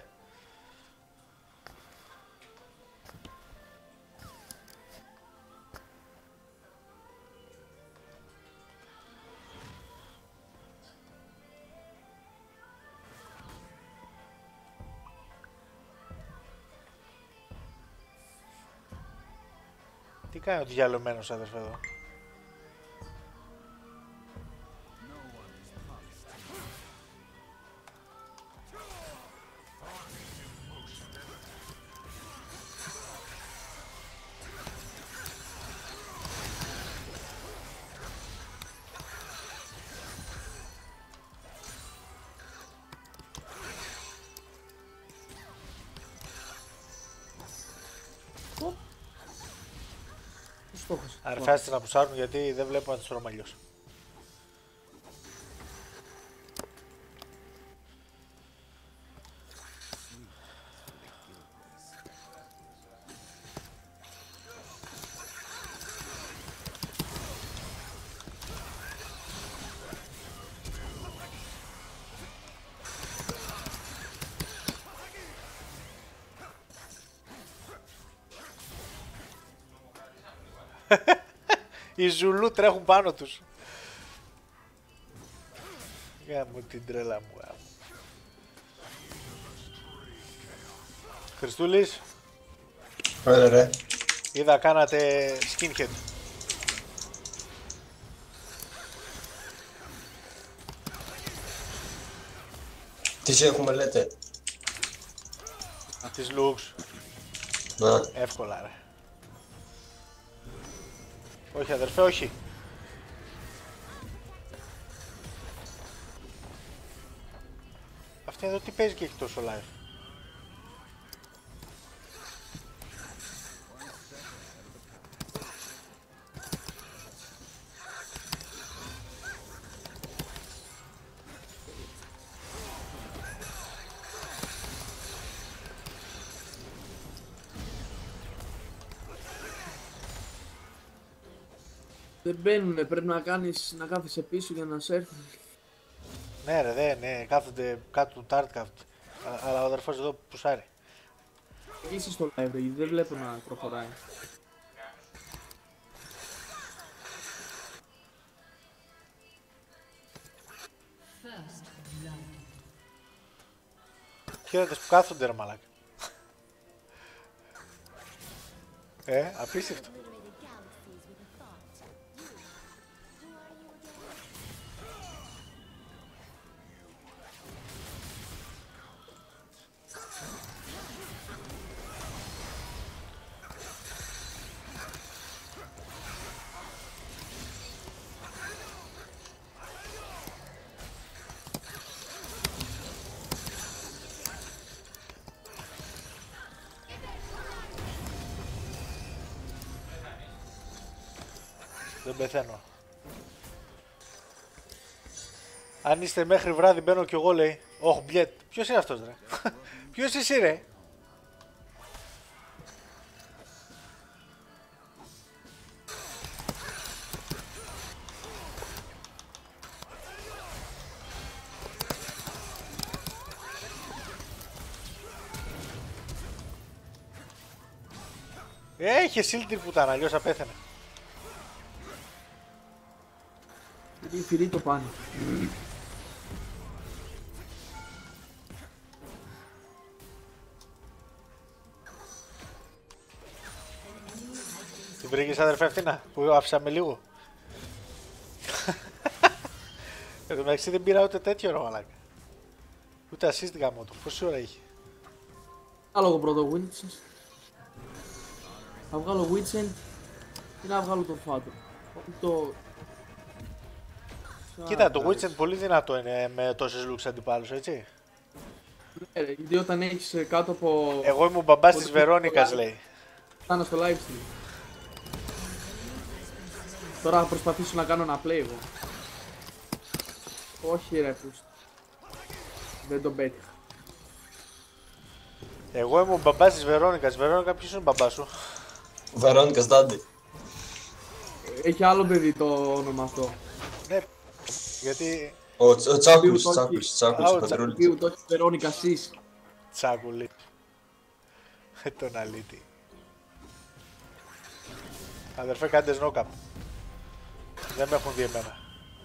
Τι κάνει ο διαλωμένος αδερφέ εδώ. Αρφάστε να πουσάρουν γιατί δεν βλέπω να τους τρώμε αλλιώς. Οι Ζουλού τρέχουν πάνω τους. Γάμω την τρέλα μου. Χριστούλης. Ρε. Είδα κάνατε skinhead. Τι έχουμε λέτε. Τις looks. Να. Εύκολα ρε. Όχι αδερφέ, όχι. Αυτή εδώ τι παίζει και έχει τόσο life. Δεν μπαίνουνε, πρέπει να κάθεσαι πίσω για να σε έρθουν. Ναι ρε, ναι, κάθονται κάτω του τάρτ κάθονται. Αλλά ο αδερφός εδώ πουσάρει. Είσαι στο live, γιατί δεν βλέπω να προχωράει. Χαίρετες που κάθονται ρε μαλάκα. Απίστευτο. Δεν πεθαίνω. Αν είστε μέχρι βράδυ μπαίνω κι εγώ λέει. Όχι μπλετ. Ποιος είναι αυτός ρε. Ποιος εσύ ρε. Είχε σύλλτη πουτάνα, αλλιώς απέθανε. Γιατί οι φυροί το πάνε. Την βρήκες αδερφέ αυτήν που άφησαμε λίγο? Εν τω μεταξύ δεν πήρα ούτε τέτοιο ρε μαλάκα. Ούτε assist γάμο του. Πόση ώρα είχε? Άλογο πρώτο Winston. Θα βγάλω Winston ή να βγάλω το Fatum. Το... Κοίτα, το Witchen πολύ δυνατό είναι με τόσες λούξ αντιπάλους, έτσι. Ναι, ρε, γιατί όταν έχεις κάτω από... Εγώ ήμουν μπαμπάς της Βερόνικας, λέει. Φτάνω στο live stream. Τώρα θα προσπαθήσω να κάνω ένα play εγώ. Όχι ρε πούστη. Δεν τον πέτυχα. Εγώ ήμουν μπαμπάς της Βερόνικας. Βερόνικα, ποιος είναι ο μπαμπάς σου? Βερόνικας Ντάντι. Έχει άλλο παιδί το όνομα αυτό. Ναι, γιατί Ο Τσάκουλς, το Τσάκουλς, Α, ο ο πατρούλης. Ποιο το έχει Βερόνικα σεις. τσάκουλη. Τον αλήτη. Αδερφέ, κάντε σνόκαπ. Δεν με έχουν δει εμένα.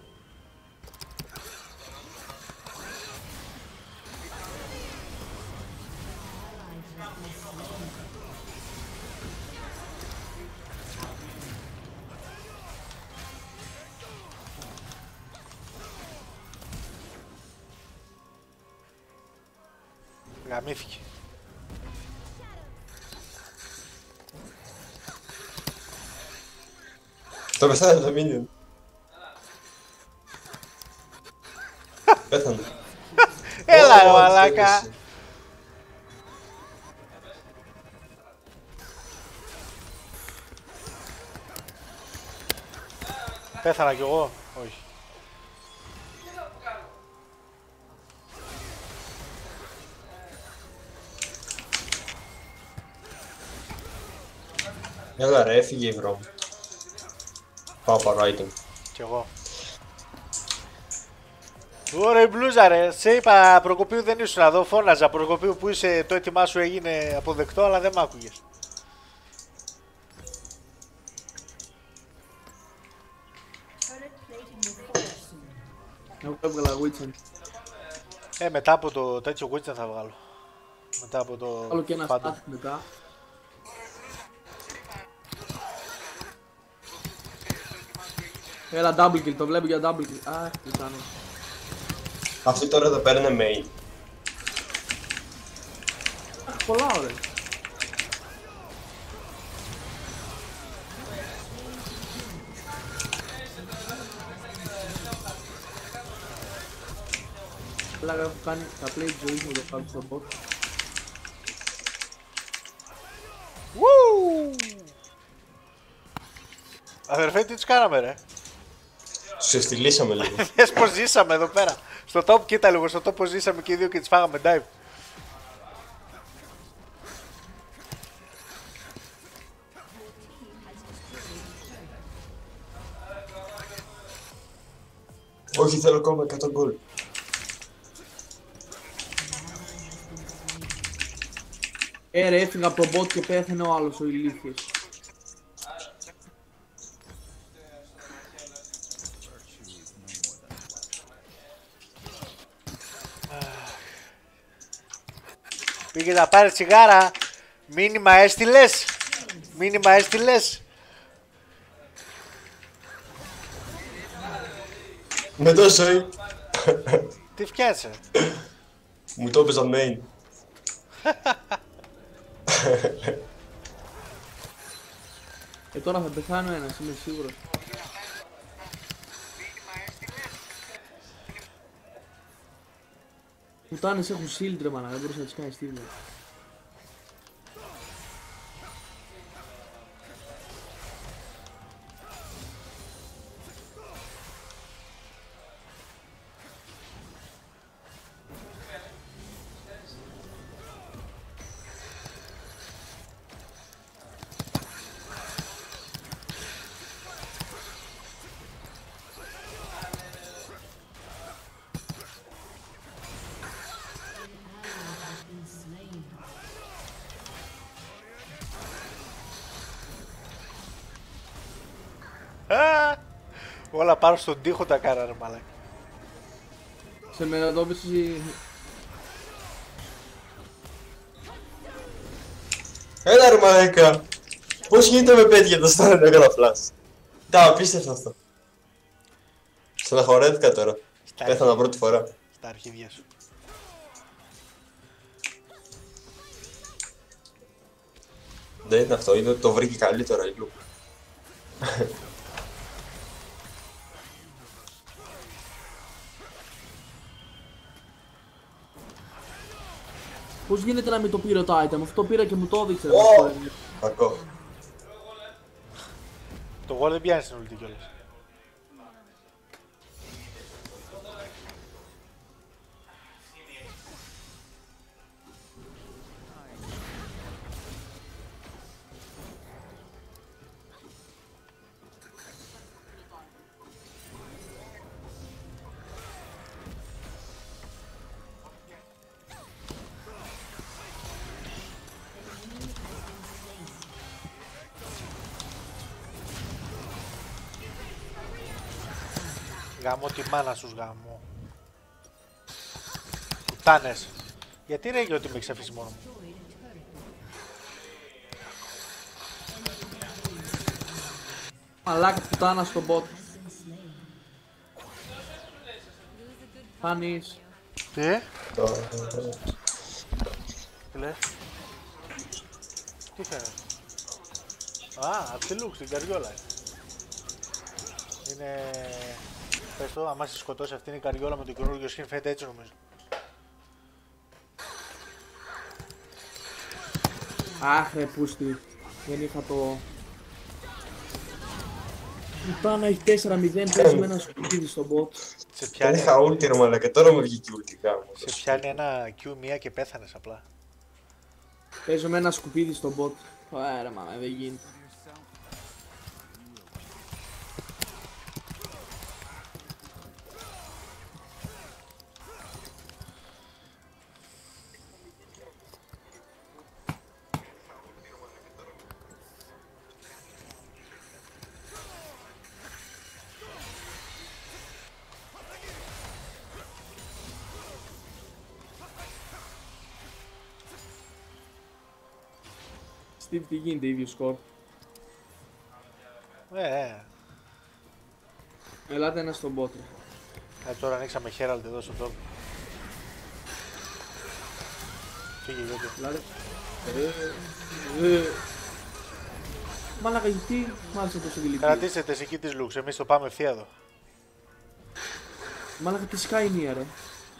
Γαμήθηκε. Το πεθάνε το minion. Πέθανε. Έλα ρε Ω, μαλάκα. τέλειωσε. Πέθανα κι εγώ. Όχι. Έλα ρε, έφυγε η βρώμη. Πάω παρά item. Κι εγώ. Ωραία η μπλούζα ρε. Σε είπα Προκοπίου δεν ήσουν εδώ. Φώναζα Προκοπίου που είσαι. Το έτοιμά σου έγινε αποδεκτό αλλά δεν μ' άκουγες. Εγώ έβγαλα Winston. Μετά από το τέτοιο Witcher θα βγάλω. Μετά από το Άλλο και ένα Phantom. static μετά. Έλα double kill, το βλέπω για double kill. Αχ, τι κάνω. Αυτή τώρα θα παίρνε main. Αχ, πολλά ωραία. Έλα, έχω κάνει τα play της ζωής μου το κάτω στο bot. Αδερφέ, τι τους κάναμε ρε. Τους ευθυλίσαμε λίγο. Δες πως ζήσαμε εδώ πέρα. Στο top, κοίτα λίγο, στο top πως ζήσαμε και οι δύο και τις φάγαμε dive. Όχι, θέλω ακόμα 100 γκολ. Ρε, έφυγα από τον bot και πέθανε ο άλλος ο ηλίθιος. Πήγε να πάρει τσιγάρα. Μήνυμα έστειλες. Μήνυμα έστειλες. Με το ζωή. Τι φτιάξε. Μου το έπαιζα main. Τώρα θα πεθάνω ένας, είμαι σίγουρος. Πουτάνες έχουν shield ρε μάνα, δεν μπορείς να τις κάνεις τίποτα. Όλα πάνω στον τοίχο τα κάνανε μαλάκα. Σε μετατόπιση... Έλα ρε μαλάκα. Πώς γίνεται με πέτυχε το στάνο να έκανα flash. Τα απίστευτο αυτό. Στεναχωρέθηκα τώρα. Πέθανα πρώτη φορά. Στα αρχίδια σου. Δεν είναι αυτό, είναι ότι το βρήκε καλύτερα η Λου. Πώς γίνεται να μην το πήρε το item, αυτό πήρα και μου το έδειξε. Κακό. Το wall δεν πιάνει στην ulti κιόλας. Γαμώ τη μάνα σου γαμώ. Κουτάνες. Γιατί ρε ότι με έχεις αφήσει μόνο μου. Μαλάκα πουτάνα στον bot. Φάνης. Τι? Τι λες? Τι φαίνεται? Α, απ' τη Lux, την καριόλα. Είναι... Πες το, άμα σε σκοτώσει αυτή είναι η καριόλα με το καινούργιο skin, φαίνεται έτσι νομίζω. Αχ ρε πούστη. Δεν είχα το... Πουτάνα έχει 4-0, παίζει με ένα σκουπίδι στον bot. Σε Δεν πιάνει, είχα ulti ρε μαλάκα, τώρα μου βγήκε ulti γάμο. σε πιάνει ένα Q1 και πέθανες απλά. Παίζω με ένα σκουπίδι στον bot. Ρε μάνα, δεν γίνεται. Steve, τι γίνεται, ίδιο σκορ. Ελάτε ένα στον bot. Τώρα ανοίξαμε Herald εδώ στο top. Φύγε γιατί. Ελάτε. Μάλακα γιατί μάλιστα τόσο γλυκή. Κρατήστε τις εκεί της Lux, εμείς το πάμε ευθεία εδώ. Μάλακα τι σκάει η μία ρε.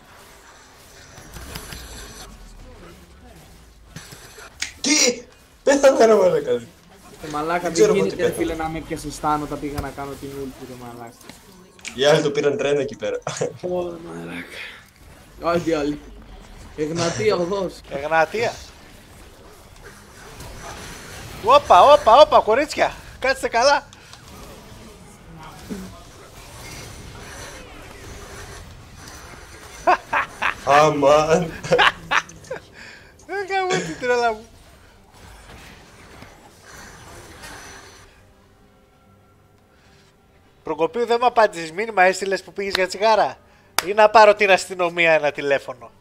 Τι! Πέθανε ρε μαλάκα. Μαλάκα Δεν ξέρω δεν πότε γίνεται ρε πέθανε. φίλε να με πιάσε στάνο όταν πήγα να κάνω την ulti ρε μαλάκα. Οι άλλοι το πήραν τρένο εκεί πέρα. Ω μαλάκα. Άντε άλλη. Εγνατία οδός. Εγνατία. Όπα, κορίτσια. Κάτσε καλά. Αμάν. Δεν κάνω την τρέλα μου. Προκοπίου δεν μου απάντησες μήνυμα, έστειλες που πήγες για τσιγάρα ή να πάρω την αστυνομία ένα τηλέφωνο.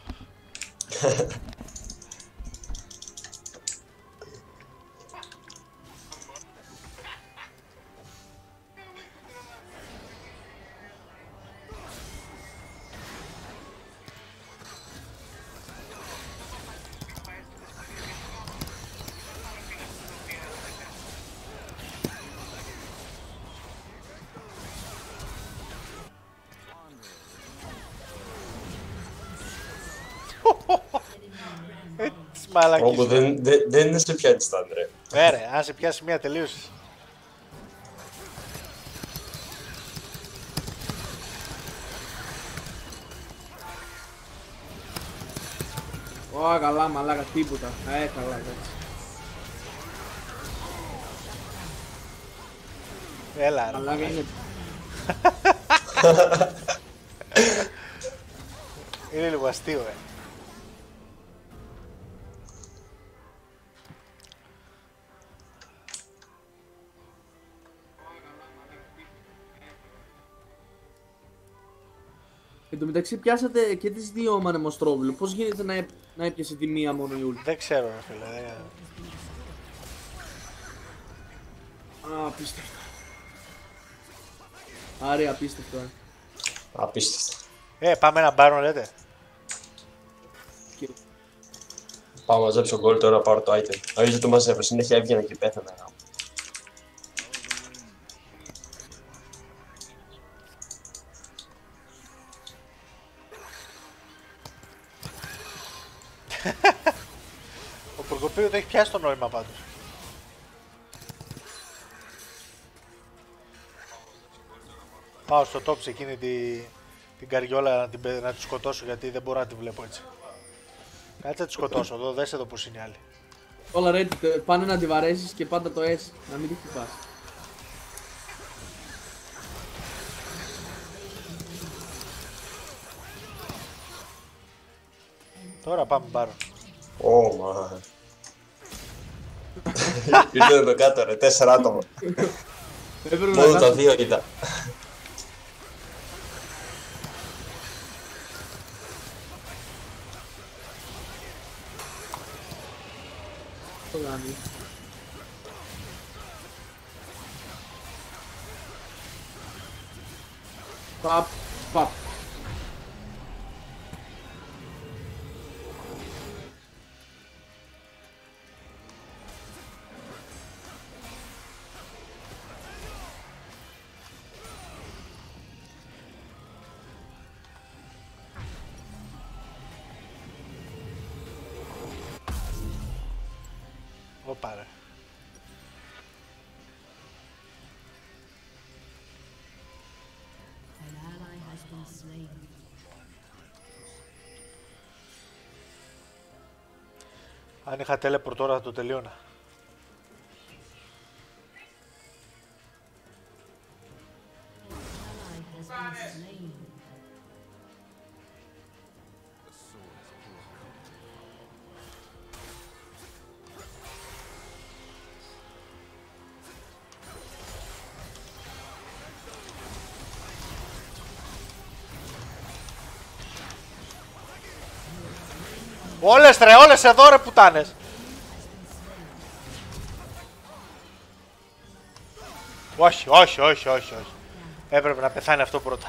Έτσι μαλακής. Όγκο δεν είναι σε πιάνει στάν ρε. Ρε, αν σε πιάσει μία τελείωσες. Ω καλά μαλάκα τίποτα. Καλά εντάξει. Έλα ρε. Μαλάκα είναι. Είναι λίγο αστείο Εν τω μεταξύ πιάσατε και τις δύο μανεμοστρόβιλο. Πώς γίνεται να έπιασε τη μία μόνο η ούλη. Δεν ξέρω ρε φίλε. Απίστευτο. Άρη, απίστευτο. Απίστευτο. Πάμε ένα μπάρον λέτε. Και... Πάω να μαζέψω γκολ τώρα, πάρω το item. Νομίζω το μαζεύω, συνέχεια έβγαινα και πέθανα. Ο Προκοπίου το έχει πιάσει το νόημα πάντως. Πάω στο top σε εκείνη την καριόλα να τη σκοτώσω, γιατί δεν μπορώ να τη βλέπω έτσι. Κάτσε να τη σκοτώσω εδώ, δες εδώ πως είναι η άλλη. Όλα Reddit, πάνε να τη βαρέσεις και πάντα το S, να μην τη χτυπάς. Τώρα πάμε μπάρον. Ω, μα. Ήρθε εδώ κάτω ρε, 4 άτομα. Μόνο τα 2 ήταν. Το κάνει. Παπ, παπ. Ωπα ρε. An ally has been slain. Αν είχα teleport τώρα θα το τελείωνα. Ally has been slain. Όλες ρε, όλες εδώ ρε πουτάνες. Όχι, όχι, όχι, όχι, όχι. Έπρεπε να πεθάνει αυτό πρώτα.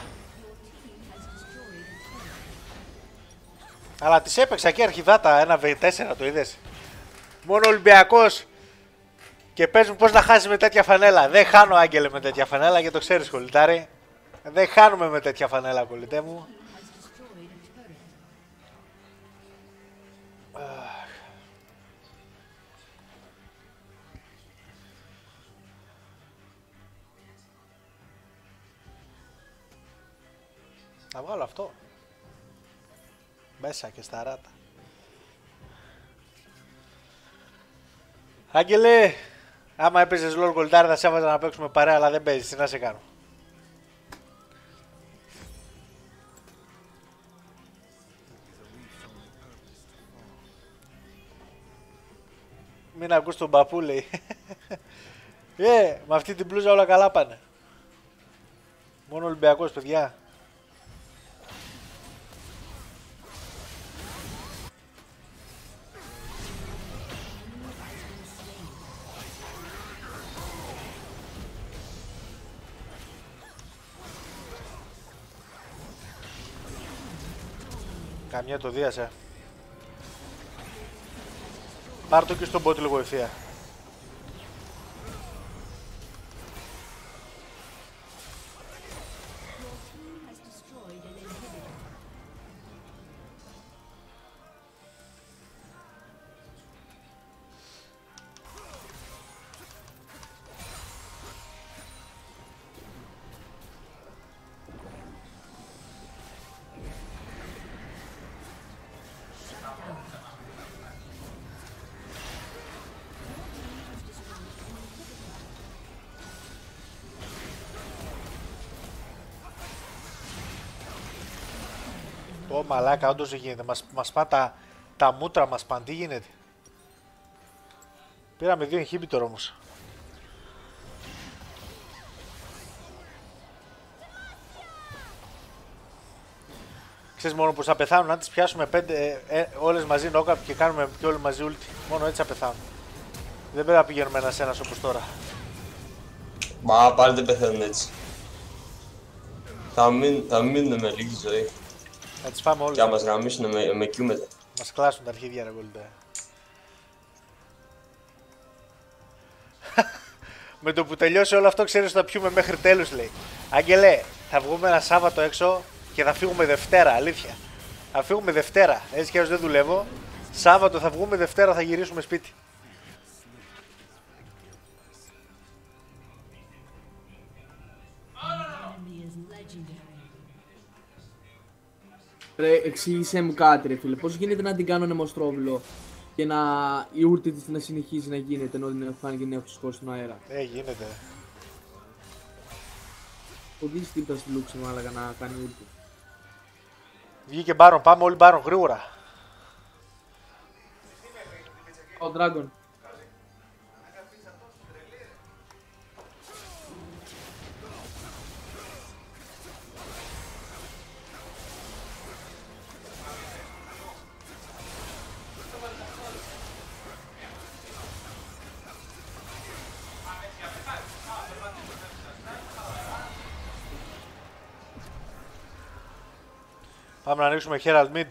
Αλλά τις έπαιξα και αρχιδάτα, ένα V4 το είδες. Μόνο Ολυμπιακός. Και πες μου πώς να χάσει με τέτοια φανέλα. Δεν χάνω Άγγελε με τέτοια φανέλα και το ξέρεις κολλητάρι. Δεν χάνουμε με τέτοια φανέλα κολλητέ μου. Να βγάλω αυτό μέσα και στα ράτα. Άγγελε, άμα έπαιζες LOL κολλητάρι θα σε έβαζα να παίξουμε παρέα, αλλά δεν παίζεις, τι να σε κάνω. Μην ακούς τον παππού λέει. Με αυτή την μπλούζα όλα καλά πάνε. Μόνο Ολυμπιακός παιδιά. Καμιά το δίασε. Πάρ' το και στον bot λίγο ευθεία. Ω μαλάκα, όντως δεν γίνεται. Μας πάνε τα μούτρα μας πάνε. Τι γίνεται. Πήραμε 2 inhibitor όμως. Ξέρεις μόνο πως θα πεθάνουν. Αν τις πιάσουμε 5 όλες μαζί knockup και κάνουμε και όλοι μαζί ulti. Μόνο έτσι θα πεθάνουν. Δεν πρέπει να πηγαίνουμε ένας-ένας όπως τώρα. Μα πάλι δεν πεθαίνουν έτσι. Θα μείνουν με λίγη ζωή. Θα τις φάμε όλες. Και αν μας γραμμίσουν με Q μετά. Μας κλάσουν τα αρχίδια ρε κολλητέ. Με το που τελειώσει όλο αυτό ξέρεις ότι θα πιούμε μέχρι τέλους λέει. Άγγελε, θα βγούμε ένα Σάββατο έξω και θα φύγουμε Δευτέρα, αλήθεια. Θα φύγουμε Δευτέρα, έτσι κι αλλιώς δεν δουλεύω. Σάββατο θα βγούμε, Δευτέρα θα γυρίσουμε σπίτι. Enemy is legendary. Ρε, εξήγησέ μου κάτι ρε φίλε, πώς γίνεται να την κάνω νεμοστρόβιλο και να η ούρτη της να συνεχίζει να γίνεται ενώ δεν φάνηκε να έχω σηκώσει στον αέρα. Γίνεται. Οδείς τίποτα στη λούξη μάλακα να κάνει ούρτη. Βγήκε μπάρον, πάμε όλοι μπάρον γρήγορα. Ο Dragon. Πάμε να ανοίξουμε Herald Mid.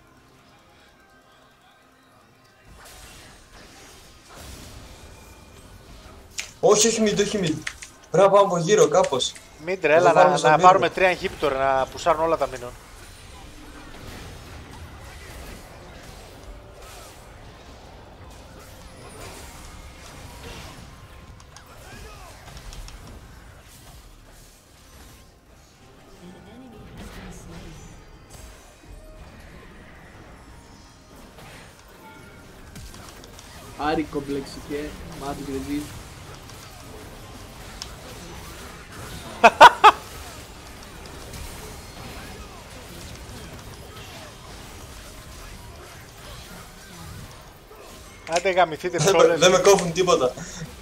Όχι, όχι mid, όχι mid. Πρέπει να πάμε από γύρω κάπως. Mid ρε, έλα πάμε στο να mid. πάρουμε 3 inhibitor να πουσάρουν όλα τα μήνων. An enemy has been slain. Άρη κομπλεξικέ, μάτι γκρεζί. Άντε γαμηθείτε ψόλες. Δεν με κόβουν τίποτα.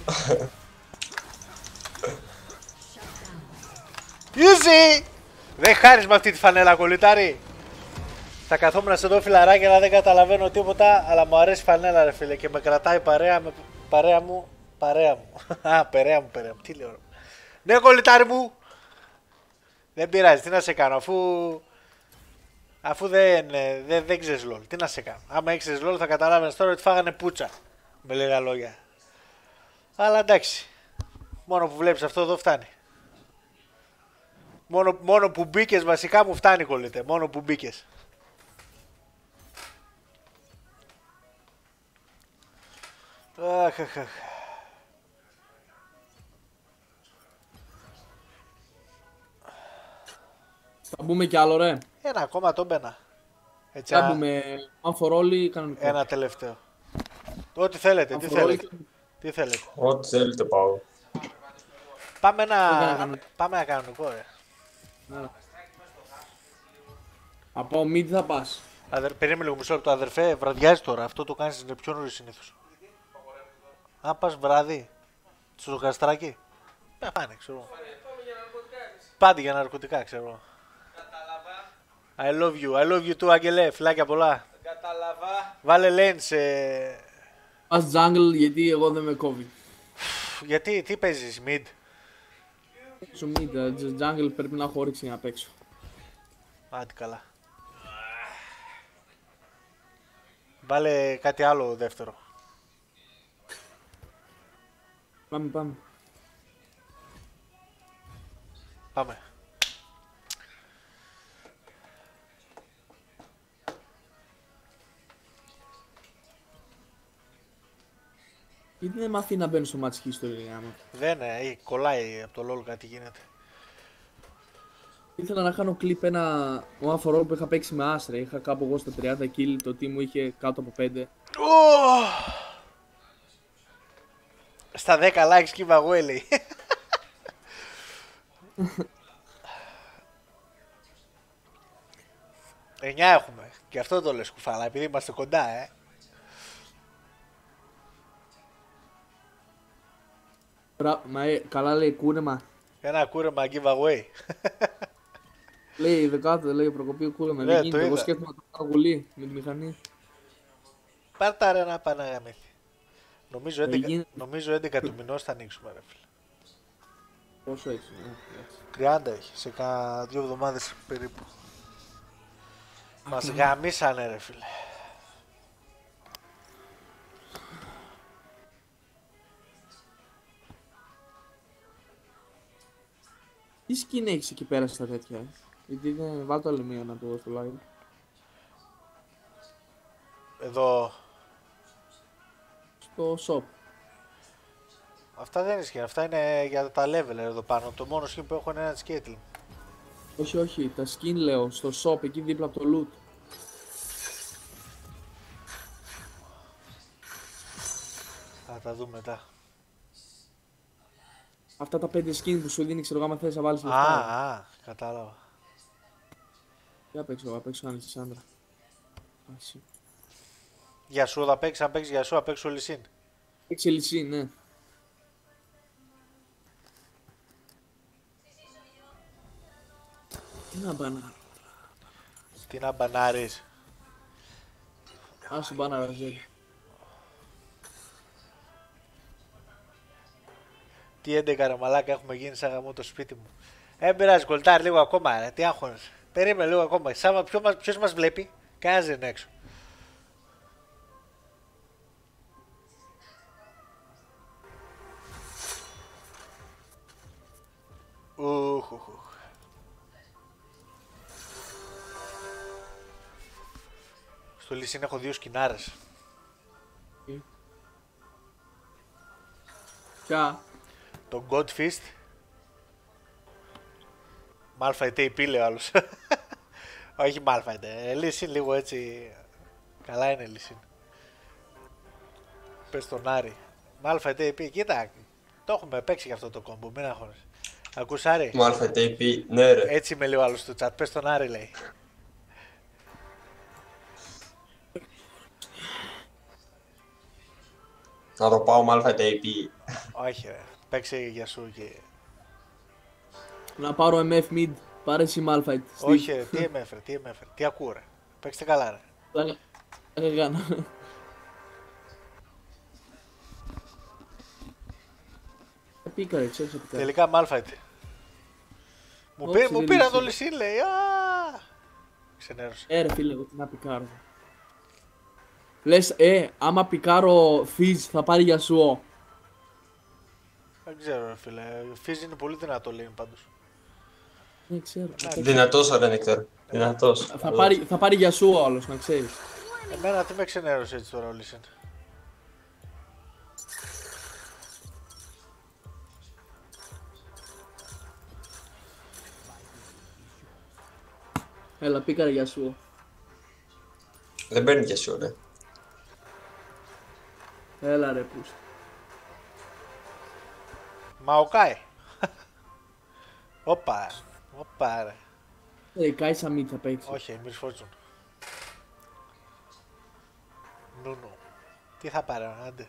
Easy! Δεν χάρεις με αυτή τη φανέλα κολλητάρι. Θα καθόμουν σε δω φιλαράκι αλλά δεν καταλαβαίνω τίποτα. Αλλά μου αρέσει η φανέλα ρε φίλε και με κρατάει παρέα με παρέα μου. Παρέα μου. Α, παρέα μου. Τι λέω ρε. Ναι κολλητάρι μου. Δεν πειράζει, τι να σε κάνω αφού δεν ξέρεις LOL. Τι να σε κάνω. Άμα ήξερες LOL θα καταλάβαινες τώρα ότι φάγανε πουτσα. Με λίγα λόγια. Αλλά εντάξει. Μόνο που βλέπεις αυτό εδώ φτάνει. Μόνο που μπήκες βασικά μου φτάνει κολλητέ. Μόνο που μπήκες. Αχ. Θα μπούμε κι άλλο ρε. Ένα ακόμα το μπαίνα. Έτσι, Θα μπούμε αμφορόλι κανονικό. ένα τελευταίο. Ό,τι θέλετε, τι Αμφορόλι θέλετε. Τι θέλετε. Ό,τι θέλετε πάω. Πάμε κάνω. ένα κανονικό ρε. Ναι. Από mid θα πας. Περίμενε λίγο μισό λεπτό αδερφέ, βραδιάζει τώρα. Αυτό το κάνεις πιο νωρίς συνήθως. Αν πας βράδυ στο γαστράκι. Πάνε, ξέρω. Πάντη για ναρκωτικά, ξέρω. I love you too, Άγγελε. Φιλάκια πολλά. Βάλε lane σε... Πας jungle γιατί εγώ δεν με κόβει. Γιατί, τι παίζεις, mid. Στο mid, jungle πρέπει να έχω όρεξη για να παίξω. Άντε καλά. Βάλε κάτι άλλο δεύτερο. Πάμε. Πάμε. Γιατί δεν μάθει να μπαίνει στο match history άμα. Δεν κολλάει από το LOL κάτι γίνεται. Ήθελα να κάνω clip ένα one for all που είχα παίξει με Άστρα. Είχα κάπου εγώ στα 30 kill, το team μου είχε κάτω από 5. Στα 10 likes giveaway λέει. Εννιά έχουμε. Και αυτό το λες κουφάλα, επειδή είμαστε κοντά, Καλά λέει κούρεμα. Ένα κούρεμα giveaway. Λέει δεκάτο, λέει προκοπή κούρεμα. Ναι, Δεν το γίνεται. Εγώ είδα. σκέφτομαι να το κάνω γουλή με τη μηχανή. Πάρτα ρε να πάνε γαμήθη. Νομίζω 11, γίνεται. νομίζω 11 του μηνός θα ανοίξουμε ρε φίλε. Πόσο έχεις, ναι, εντάξει. 30 έχει, σε κάνα 2 εβδομάδες περίπου. Μας γαμίσανε ρε φίλε. Τι skin έχεις εκεί πέρα στα τέτοια, γιατί δεν βάλω το άλλο μία να το δω στο live. Εδώ, Στο shop. αυτά δεν είναι skin, αυτά είναι για τα level εδώ πάνω. Το μόνο skin που έχω είναι ένα της Caitlyn. Όχι, όχι, τα skin λέω, στο shop εκεί δίπλα από το loot. Θα τα δούμε μετά. Αυτά τα 5 skin που σου δίνει, ξέρω εγώ, άμα θες να βάλεις Α, λεφτά. κατάλαβα. Για παίξω εγώ, παίξω αν είσαι άντρα. Άσυ. Για σου θα παίξεις, αν παίξεις για σου θα παίξεις ο Λυσίν. Παίξε λυσί, ναι. Τι να μπανάρω. Τι να μπανάρεις. Άσου μπανάρα, ζέλη. Τι 11 ρε μαλάκα έχουμε γίνει σαν γαμό το σπίτι μου. Πειράζει κολτάρι λίγο ακόμα ρε, τι άγχωνες. Περίμενε λίγο ακόμα, Σάμα ποιος μας βλέπει, κανένας δεν είναι έξω. Ουχουχουχ. Στο Λυσίν έχω 2 σκηνάρες. Ποια. Το Godfist. Malphite AP λέει ο άλλος. Όχι Malphite, Λυσίν λίγο έτσι. Καλά είναι Λυσίν. Πες τον Άρη. Malphite AP, κοίτα. Το έχουμε παίξει για αυτό το κόμπο, μην αγχώνεσαι. Ακούς Άρη. Μου Alpha AP, ναι ρε. Έτσι με λέει ο άλλος του chat, πες τον Άρη λέει. Να το πάω με Alpha AP. Όχι ρε, παίξε για σου και... Να πάρω MF mid, πάρε εσύ Malphite. Όχι ρε, τι MF, τι ακούω ρε. Παίξτε καλά ρε. Δεν κάνω. Πήκα ρε, ξέρεις ότι κάνω. Τελικά Malphite. Μου Όχι, πήραν δεν το είναι. Λυσίν λέει. Ξενέρωσε. Ρε φίλε, εγώ τι να πικάρω. Λες, άμα πικάρω Fizz θα πάρει για σουό. Δεν ξέρω ρε φίλε. Fizz είναι πολύ δυνατό λέει πάντως. Δεν ξέρω. Δυνατός ο Renekton. Δυνατός. Θα πάρει για σουό άλλος, να ξέρεις. Εμένα τι με ξενέρωσε έτσι τώρα ο Λυσίν. Έλα, πήκαρε για σουό. Δεν παίρνει και εσύ ωραία. Έλα ρε πούστη. Μαοκάι. Όπα. Όπα ρε. Η Κάισα Μίτ θα παίξει. Όχι, Miss Fortune. Νούνου. Τι θα πάρε, άντε.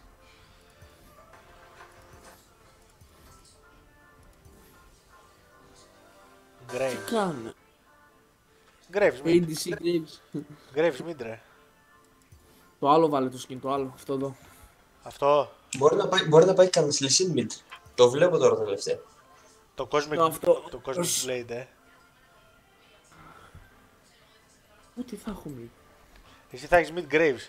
Τι Graves. κάνε. Graves, mid. ADC Graves. Graves, mid ρε. Το άλλο βάλε το skin, το άλλο. Αυτό εδώ. Αυτό. Μπορεί να πάει κανένας Λυσίν mid. Το βλέπω τώρα τελευταία. Το Cosmic, Αυτό. το Cosmic Blade, Ό,τι θα έχουμε. Εσύ θα έχεις mid Graves.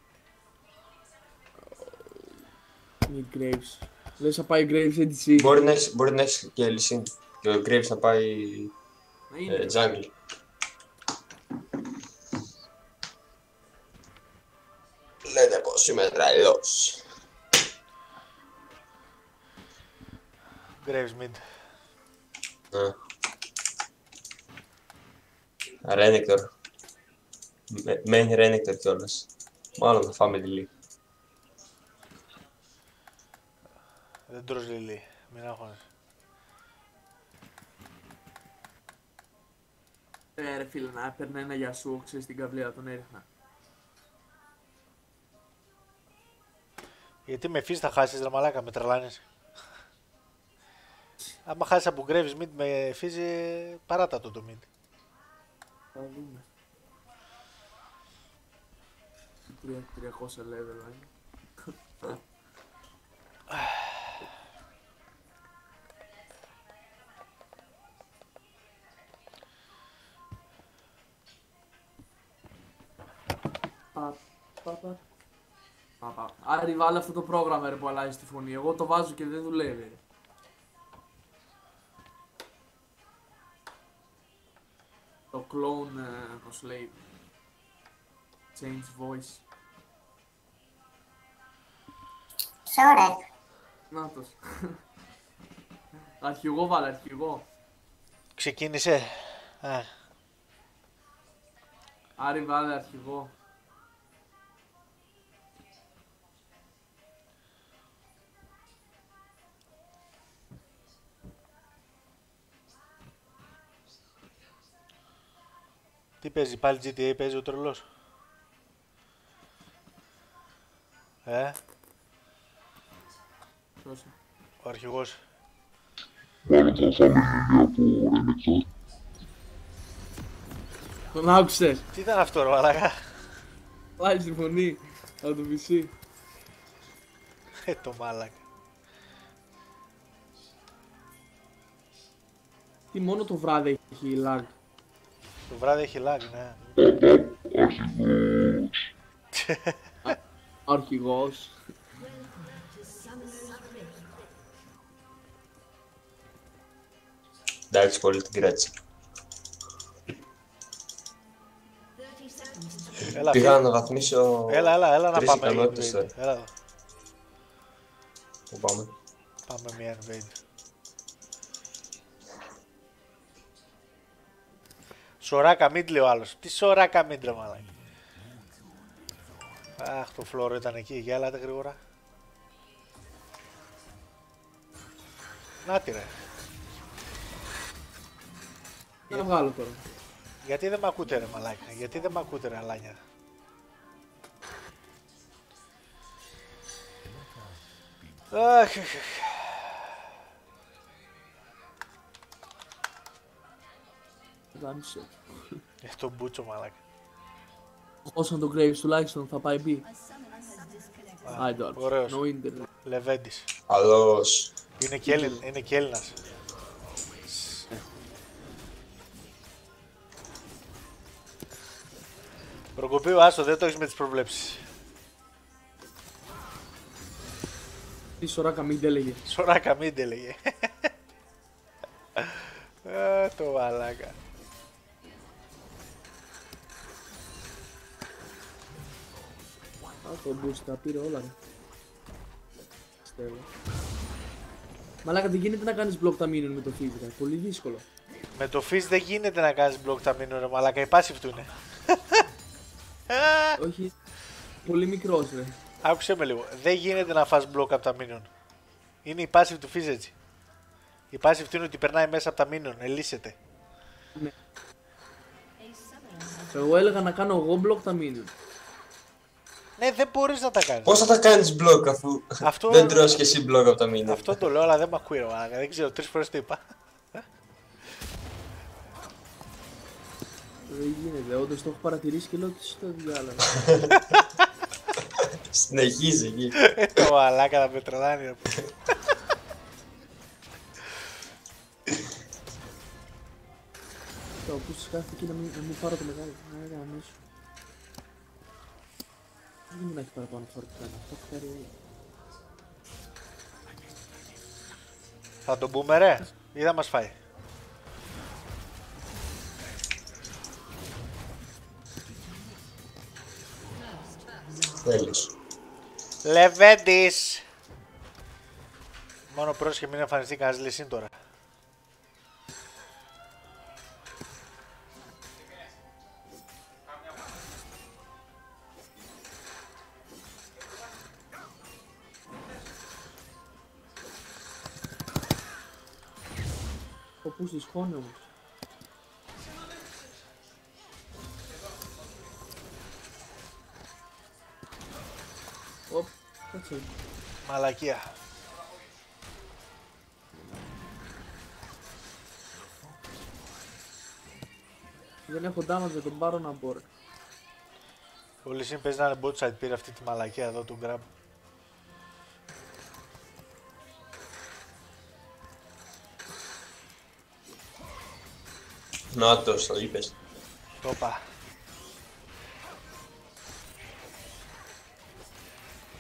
Mid Graves. Λες να πάει Graves ADC. Μπορεί να έχεις και Λυσίν. Και ο Graves να πάει Να είναι. jungle. Λέτε πως είμαι τρελός. Graves mid. Renekton. Main Renekton κιόλας. Μάλλον θα φάμε τη λίγη. Δεν τρως λιλί. Μην αγχώνεσαι. Ρε φίλε, να έπαιρνε ένα για σου, ξέρεις την καβλία, τον έριχνα. Γιατί με Fizz θα χάσεις ρε μαλάκα, με τρελάνεις. Άμα χάσεις από Graves mid με Fizz, παράτα το mid. Θα δούμε. 300 level είναι. Άρη, βάλε αυτό το πρόγραμμα ρε, που αλλάζει τη φωνή. Εγώ το βάζω και δεν δουλεύει. Το clone, πώς λέει. Change voice. Σωρέ. Νάτος. Αρχηγό βάλε, αρχηγό. Ξεκίνησε. Α, Άρη, βάλε αρχηγό. τι παίζει, πάλι GTA παίζει ο τρελός. Δώσε. Ο αρχηγός. Τον άκουσες. Τι ήταν αυτό ρε μαλάκα. Βάλει τη φωνή από το PC. Το μάλακα. Τι μόνο το βράδυ έχει lag. Το βράδυ έχει lag, ναι. Αρχηγός. Εντάξει, πολύ την κράτησα. Έλα, Πήγα να φίλε. αναβαθμίσω. Έλα να τρεις πάμε ικανότητες invade. τώρα. Έλα εδώ. Πού πάμε. Πάμε μια invade. Σοράκα mid λέει ο άλλος. Τι σοράκα mid ρε μαλάκα. Αχ, το φλόρο ήταν εκεί. Για έλατε γρήγορα. Να τη ρε. Τι να βγάλω τώρα. Γιατί δεν μ' ακούτε ρε μαλάκα. Γιατί δεν μ' ακούτε ρε αλάνια. Αχ, Γάμισε. το μπούτσο μαλάκα. Όσον το Graves τουλάχιστον θα πάει B. Άιντε Ωραίος. no internet. Λεβέντης. Αλλός. Είναι και Έλληνας. Προκοπείο, άστο, δεν το έχεις με τις προβλέψεις. Τι σωράκα μην έλεγε. Σοράκα μην έλεγε. Το μαλάκα. Α, το boost τα πήρε όλα ρε. Πιστεύω. Μαλάκα δεν γίνεται να κάνεις block τα minion με το physical. Πολύ δύσκολο. Με το fizz δεν γίνεται να κάνεις block τα μήνου ρε μαλάκα, η passive του είναι. Όχι. Πολύ μικρός ρε. Άκουσε με λίγο, δεν γίνεται να φας block από τα minion. Είναι η passive του fizz έτσι. Η passive του είναι ότι περνάει μέσα από τα minion, ελίσσεται. Εγώ έλεγα να κάνω εγώ block τα minion. Ναι, δεν μπορείς να τα κάνεις. Πώς θα τα κάνεις block αφού Αυτό- δεν τρως και εσύ block από τα μήνυμα. Αυτό το λέω, αλλά δεν μ' ακούει ρε μαλάκα, δεν ξέρω, 3 φορές το είπα. Δεν γίνεται, όντως το έχω παρατηρήσει και λέω τι στο διάλογο. Συνεχίζει εκεί. Το μαλάκα θα με τρελάνει ρε. Το ακούσεις κάθε εκεί να μην πάρω το μεγάλο. Να γαμίσω. Δεν γίνεται να έχει παραπάνω φορτικά, αυτό φτάρει όλα. Θα τον πούμε ρε, ή θα μας φάει. Τέλος. Λεβέντης! Μόνο πρόσχε μην εμφανιστεί κανένας λυσίν τώρα. Ο πούς χώνει όμως. Οπ, κάτσε. Μαλακία. Δεν έχω damage να τον πάρω να μπορώ. Ο Λυσίν παίζει να είναι bot side, πήρε αυτή τη μαλακία εδώ του grab. Νάτος, το είπες. Το είπα.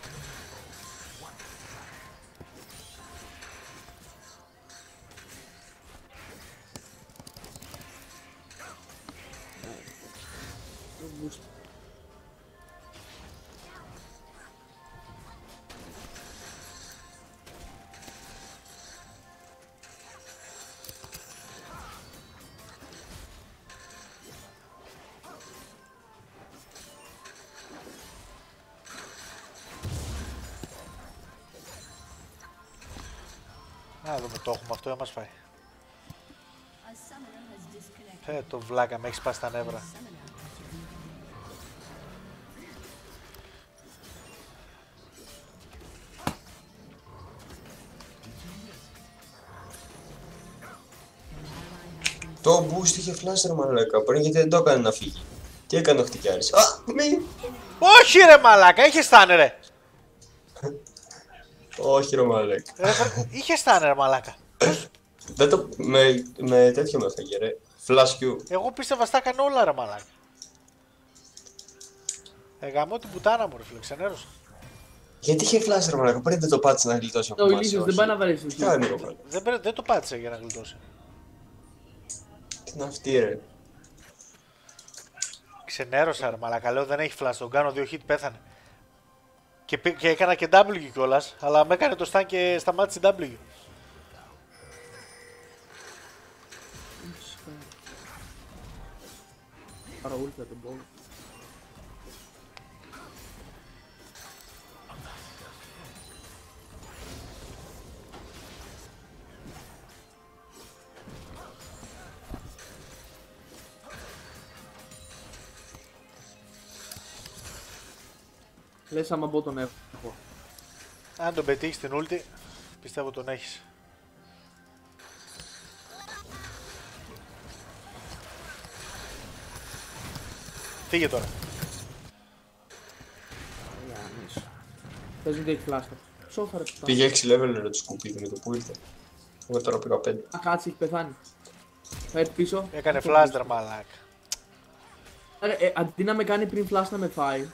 Να δούμε, το έχουμε αυτό, μας φάει. A summoner has disconnected. Το βλάκα, με έχει σπάσει τα νεύρα. Summoner has Το boost είχε flash ρε μαλάκα πριν, γιατί δεν το έκανε να φύγει. Τι έκανε ο χτυκιάρης? Α, μη! Όχι ρε μαλάκα, είχε στάνε ρε. Όχι ρε μαλάκα. Είχε στάνε ρε μαλάκα. Δεν το... με τέτοιο με έφαγε ρε. Flash Q. Εγώ πίστευα στα έκανε όλα ρε μαλάκα. Γαμώ την πουτάνα μου ρε φίλε, ξενέρωσα. Γιατί είχε flash ρε μαλάκα, πριν δεν το πάτησε να γλιτώσει από Ο εμάς, Ηλίσιος δεν όχι. πάει να βαρέσει το Τι χέρι. κάνει ρε μαλάκα. Δεν το πάτησε για να γλιτώσει. Τι είναι αυτή ρε. Ξενέρωσα ρε μαλάκα, λέω δεν έχει flash, τον κάνω 2 hit πέθανε. Και έκανα και W κιόλας, αλλά με έκανε το stun και σταμάτησε W. Άρα ούλτ θα τον πω. Λες άμα μπω τον έχω. Αν τον πετύχεις την ulti, πιστεύω τον έχεις. Φύγε τώρα. Θες ότι έχει φλάστα. Σόφα ρε πουτάνα. Πήγε 6 level ρε το σκουπίδι με το που ήρθε. Εγώ τώρα πήγα 5. Α, κάτσε, έχει πεθάνει. Θα έρθει πίσω. Έκανε Θα flash το ρε μαλάκα. Ρε, αντί να με κάνει πριν flash να με φάει.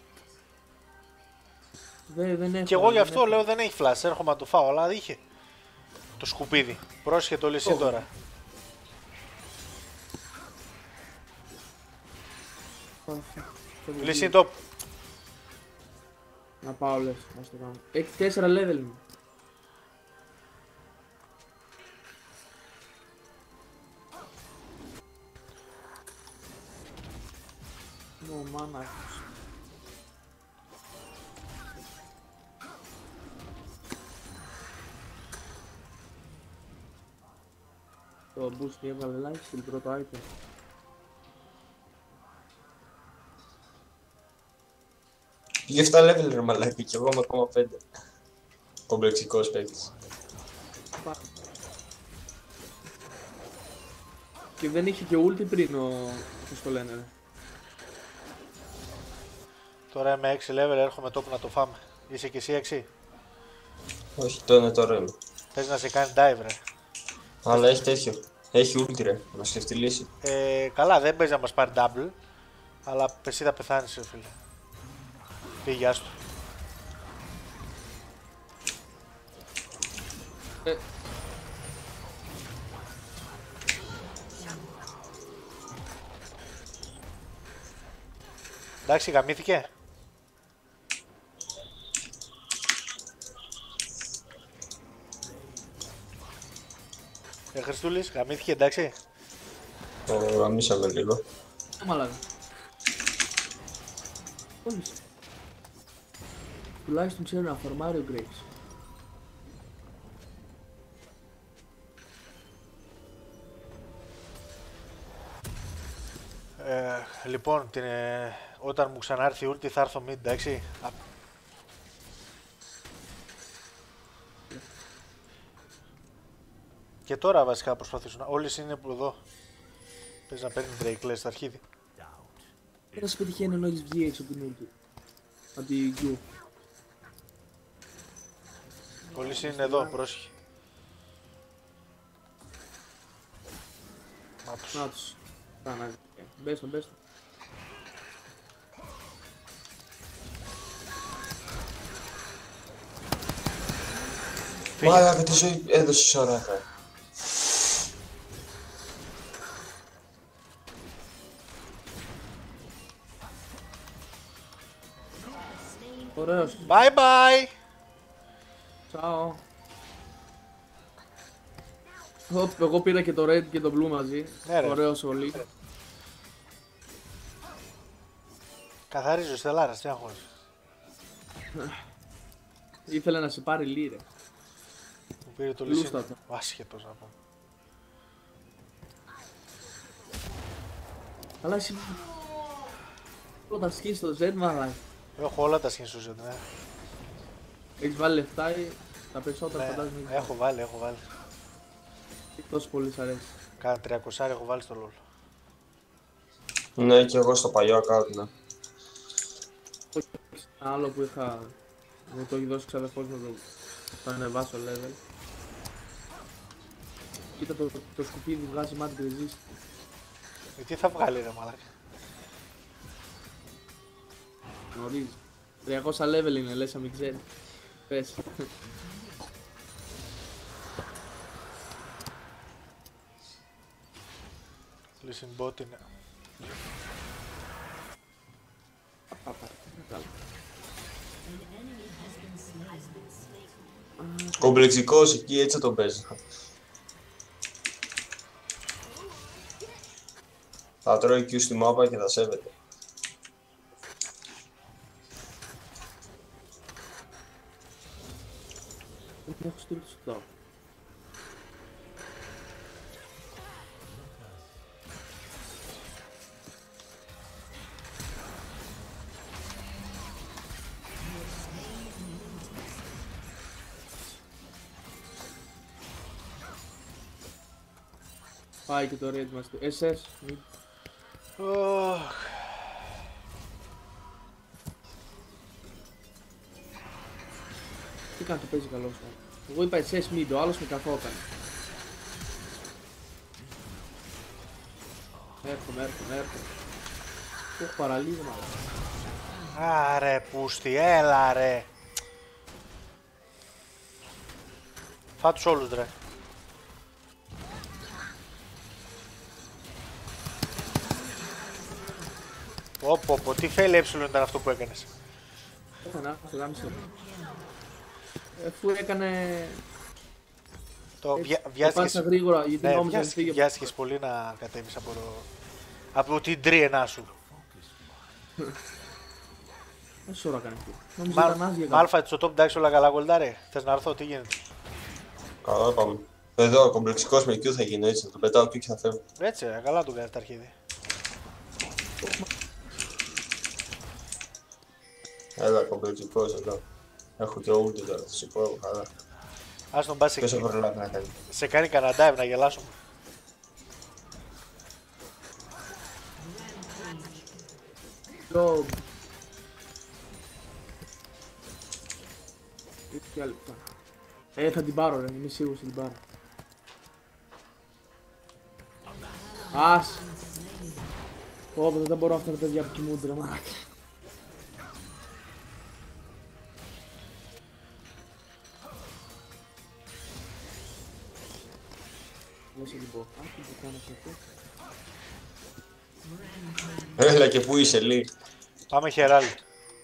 Δεν έχω. Και εγώ γι' δεν αυτό έχω. λέω δεν έχει flash, έρχομαι να το φάω, αλλά είχε. Το σκουπίδι. Πρόσχε το λύση τώρα. Λύση top. Να πάω λες, ας το κάνω. Έχει 4 level μου. Μάνα. Το boost έβαλε like στην πρώτο item. Πήγε 7 level ρε μαλάκα και εγώ είμαι ακόμα 5. Κομπλεξικός παίκτης. Και δεν είχε και ulti πριν πώς το λένε ρε. Τώρα είμαι 6 level, έρχομαι top να το φάμε. Είσαι και εσύ 6. Όχι, τώρα είμαι. Θες να σε κάνει dive ρε. Αλλά έχει τέτοιο. Έχει ulti ρε, να σκεφτεί λύση. Καλά, δεν παίζει να μας πάρει double. Αλλά εσύ θα πεθάνεις ρε φίλε. Πήγε άστο. Εντάξει, γαμήθηκε. Χριστούλης, γαμήθηκε, εντάξει. Το γαμίσαμε λίγο. Μαλάκα. Κόλλησε. Τουλάχιστον ξέρω να φορμάρει ο Graves. Λοιπόν, όταν μου ξανάρθει η ulti θα έρθω mid, εντάξει. Και τώρα βασικά θα προσπαθήσω να... Όλες είναι που εδώ. Πες να παίρνει Drake, λες, στα αρχίδι. Δεν σε πετυχαίνει ενώ έχεις βγει έξω από την ulti. Από την Q. Όλες είναι εδώ, πρόσεχε. Να τους. Να τους. Μπες το, μπες το. Μαλάκα τι ζωή έδωσες ώρα. Ωραίος. Bye bye! Τσάω. Εγώ πήρα και το red και το blue μαζί. Ναι, ρε. Ωραίος όλοι. Καθαρίζω, Στελάρας, τι αγχώνεις. Ήθελε να σε πάρει λίρε. Μου πήρε το Λούστα λύσι. το. Ο άσχετος να πω. Αλλά εσύ... Πρώτα σκins στο Z, μαλάκα. Έχω όλα τα skins στο Z, ναι. Έχεις βάλει λεφτά ή τα περισσότερα Ναι, φαντάζομαι έχεις έχω βάλει, έχω βάλει. βάλει. Τόσο πολύ σ' αρέσει. Κάνα 300 έχω βάλει στο LOL. Ναι, και εγώ στο παλιό account, ναι. Ένα άλλο που είχα... Μου το έχει δώσει ξαδερφός μου το ανεβάσω level. Κοίτα το σκουπίδι βγάζει magic resist. Τι θα βγάλει ρε μαλάκα. Γνωρίζει. 300 level είναι, λες να μην ξέρει. Πες. Listen bot είναι. Κομπλεξικός εκεί, έτσι θα τον παίζει. Θα τρώει Q στη μάπα και θα σέβεται. Δεν έχω στείλει το σπιτάω. Πάει και το raid μας του SS. μη- Τι κάνει, το παίζει καλός. Εγώ είπα SS mid, ο άλλος με καθόταν. Έρχομαι. Το έχω παραλίγο μάλλον. Άρε πούστη, έλα ρε. Φά τους όλους ρε. Πω, τι fail έψιλον ήταν αυτό που έκανες. Έκανα, σε γάμισε. Αφού έκανε... Το Πάτησα βιάστηκες, γρήγορα γιατί ναι, νόμιζα να φύγει. βιάστηκες πολύ να κατέβεις από την τρίενά σου. Πόση ώρα έκανε αυτό. Νόμιζα ήταν άδεια κάπου. Μάλφα, στο top εντάξει όλα καλά γολντάρε. Θες να έρθω, τι γίνεται. Καλά πάμε. Εδώ ο κομπλεξικός με Q θα γίνει έτσι, θα τον πετάω Q και θα φεύγω. Έτσι, καλά τον κάνει τα αρχίδι. Έλα κομπλεξικός εδώ. Έχω και ulti τώρα, θα σηκώ εγώ καλά. Ας τον πας Ποιος θα εκεί. προλάβει να κάνει. Σε κάνει κανένα dive να γελάσουμε. Yo. Τι άλλη λεπτά. Θα την πάρω ρε, είμαι σίγουρος θα την πάρω. Ας. Πω, δεν μπορώ αυτά τα παιδιά που κοιμούνται ρε μάκα. Πώς θα την πω. Α, τι το κάνω αυτό. Έλα και πού είσαι Λί. Πάμε χεράλι.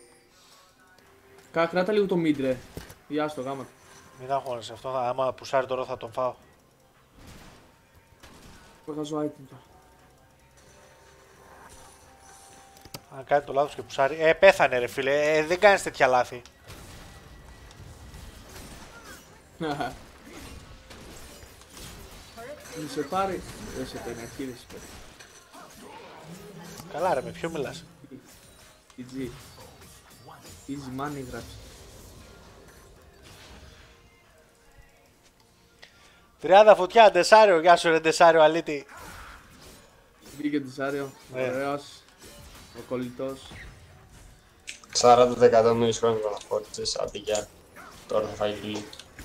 Κράτα λίγο το mid ρε. Γεια στο γάμα. Μην αγχώνεσαι αυτό, άμα πουσάρει τώρα θα τον φάω. Βγάζω item τώρα. Αν κάνει το λάθος και πουσάρει. Πέθανε ρε φίλε, δεν κάνεις τέτοια λάθη. Μη σε πάρει. Δεν σε παίρνει, αρχή δεν σε παίρνει. Καλά ρε, με ποιο μιλάς. GG. Easy money γράψε. 30 φωτιά, Ντεσάριο, γεια σου ρε Ντεσάριο αλήτη. Μπήκε ο Τισάριο, Ναι. ωραίος. Ο κολλητός. 40% μήνες χρόνου να φόρτισες, άντε γεια. Τώρα θα φάει Λί.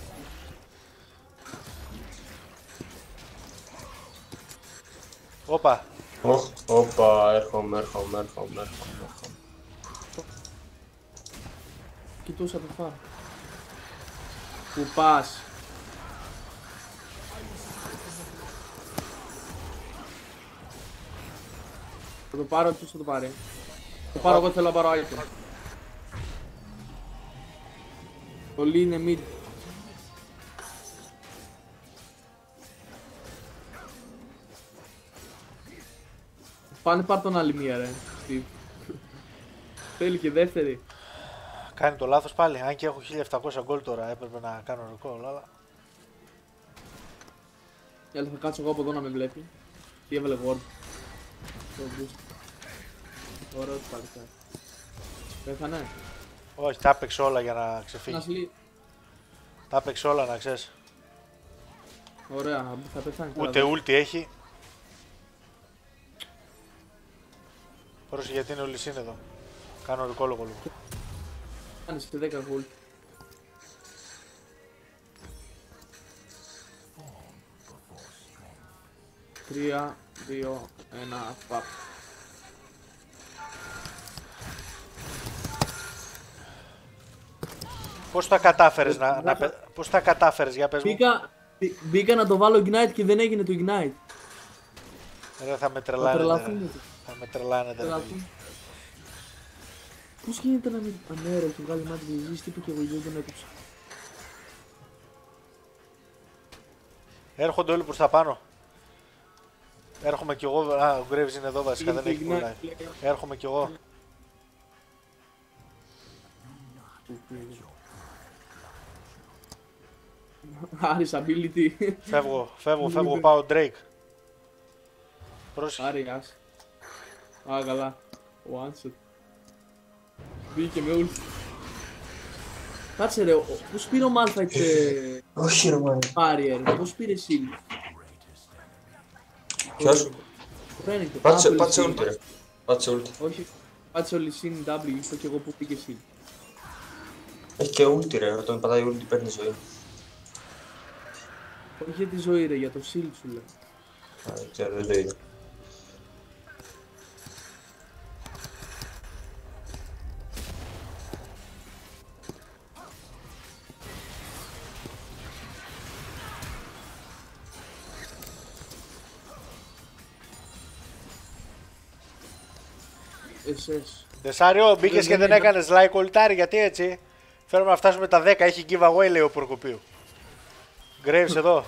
Όπα, Όπα, έρχομαι. Κοιτούσα το φάρο. Πού πας. Θα το πάρω, ποιος θα το πάρει. Το πάρω εγώ, θέλω να πάρω item. Το Lee είναι mid. Πάνε πάρ' τον άλλη μία ρε, Steve. Θέλει και δεύτερη. κάνει το λάθος πάλι. Αν και έχω 1700 γκολ τώρα, έπρεπε να κάνω ρεκόρ, αλλά Αλλά θα κάτσω εγώ από εδώ να με βλέπει. Τι έβαλε ward. Το boost. Ωραίο το παλικάρι. Πέθανε. Όχι, τα έπαιξε όλα για να ξεφύγει. Ένας λί. Τα έπαιξε όλα να ξέρεις. Ωραία, θα πεθάνει. Ούτε ούλτι έχει. Πρόσεχε γιατί είναι ο Λυσίν εδώ. Κάνω ρικόλογο λίγο. Κάνεις και 10 ult. Τρία, 2, 1, παπ. Πώς τα κατάφερες πώς τα κατάφερες για πες μου. Μπήκα να το βάλω ignite και δεν έγινε το ignite. Ρε θα με Θα τρελάνετε. τρελαθούν. Θα με τρελάνετε. ρε παιδί. Πώς γίνεται να μην... Ανέρα, έχει βγάλει μάτι και ζήσει, τύπου και εγώ δεν τον έκοψα. Έρχονται όλοι προς τα πάνω. Έρχομαι κι εγώ. Α, ο Graves είναι εδώ βασικά, δεν έχει πολλά. Έρχομαι κι εγώ. Άρης ability. Φεύγω, πάω Drake. Πρόσεχε. Άρη, ας. Α, καλά. One shot. Μπήκε με ult. Κάτσε ρε, πώς πήρε ο Malphite Όχι ρε μάνα. barrier, πώς πήρε shield. Ποιος? Φαίνεται. Πάτσε ult ρε. Πάτσε ult. Όχι, πάτσε όλοι συν W, είπα και εγώ που πήγε shield. Έχει και ult ρε, όταν πατάει ult παίρνει ζωή. Όχι για τη ζωή ρε, για το shield σου λέω. Α, δεν ξέρω, δεν το είδα. SS. Δεσάριο, μπήκες και δεν έκανες like ολτάρι, γιατί έτσι. Θέλουμε να φτάσουμε τα 10, έχει giveaway λέει ο Προκοπίου. Graves εδώ.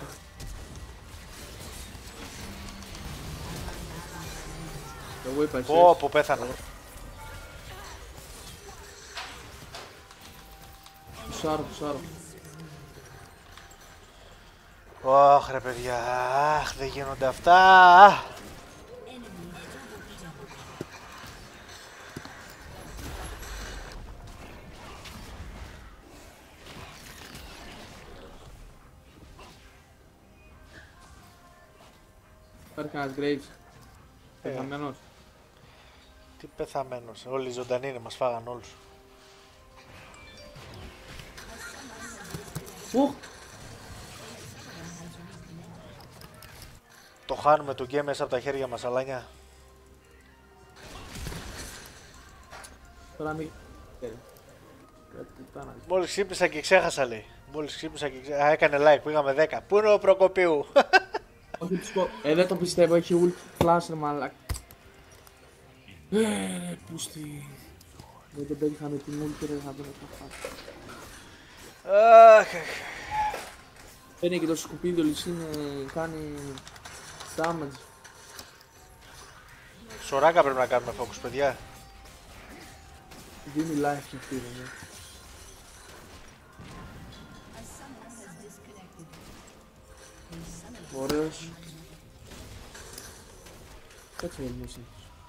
Εγώ είπα SS. Πω, πέθανα. Πουσάρω. Ωχ ρε παιδιά, αχ δεν γίνονται αυτά. Υπάρχει κανένας Graves. Πεθαμένος. Τι πεθαμένος, όλοι οι ζωντανοί είναι, μας φάγαν όλους. Ουχ! Το χάνουμε το game μέσα από τα χέρια μας, αλάνια. Τώρα μην... Μόλις ξύπνησα και ξέχασα λέει. Α, έκανε like, πήγαμε 10. Πού είναι ο Προκοπίου? Όχι τους πω. Δεν το πιστεύω, έχει ult flash ρε μαλάκα. Πούστη. Δεν τον πέτυχαμε την ult ρε, θα τον έκανα. Αχ, Παίρνει και το σκουπίδι, ο Λυσίν κάνει damage. Σοράκα πρέπει να κάνουμε focus, παιδιά. Δίνει life και αυτή ρε. Ωραίος. Κάτσε με μουσική.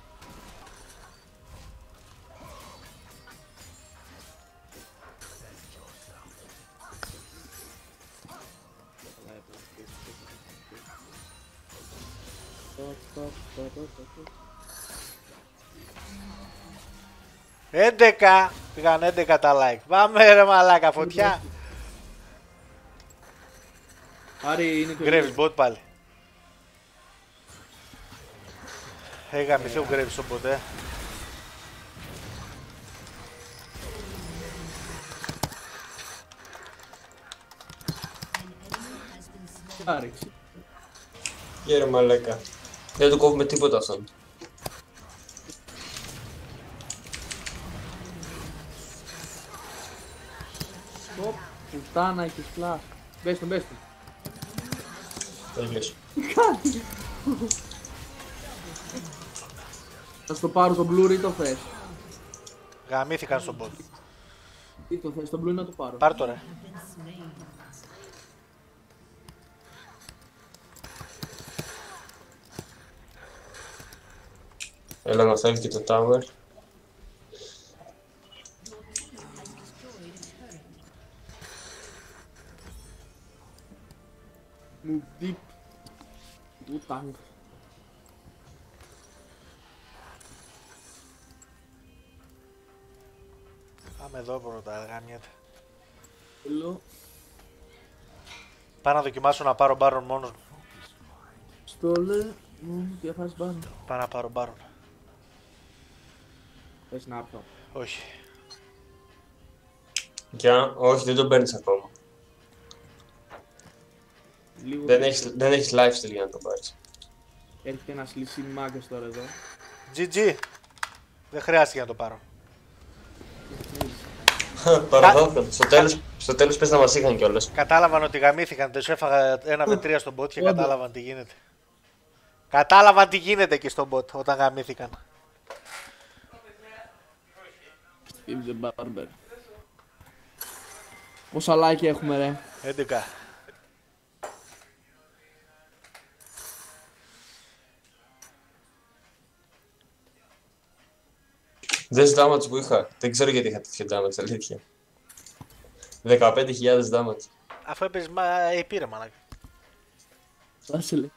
«11» πήγαν 11 τα like. Πάμε ρε μαλάκα, φωτιά. Άρη είναι και Graves bot πάλι. Έχει γαμηθεί ο Graves στον ποτέ. Άρη. Γεια ρε μαλάκα. Δεν το κόβουμε τίποτα αυτόν. Οπ, πουτάνα έχεις flash. Μπες τον. Τέλειος. Θα στο πάρω το blue ή το θες. Γαμήθηκαν στον bot. Τι το θες, το blue να το πάρω. Πάρ' το ρε. Έλα να φεύγει και το tower. Move deep. Wu-Tang. Πάμε εδώ πρώτα, γάμιεται. Θέλω. Πάω να δοκιμάσω να πάρω μπάρον μόνος μου. Στόλε. Μου διαφάσει πάνω. Πάω να πάρω μπάρον. Θες να έρθω. Όχι. Για, όχι, δεν τον παίρνεις ακόμα. Λίγο. Δεν έχεις lifesteal για να τον πάρεις. Έρχεται ένας λυσί μάγκας τώρα εδώ. GG. Δεν χρειάστηκε να το πάρω. Παραδόθηκαν. Στο τέλος πες να μας είχαν κιόλας. Κατάλαβαν ότι γαμήθηκαν. Τους έφαγα 1v3 στον bot και κατάλαβαν τι γίνεται. Κατάλαβαν τι γίνεται και στον bot όταν γαμήθηκαν. Steve the Barber. Πόσα like έχουμε ρε. 11. Δες damage που είχα. Δεν ξέρω γιατί είχα τέτοιο damage, αλήθεια. 15.000 damage. Αφού έπαιζες πήρε μαλάκα. Άσε λέει.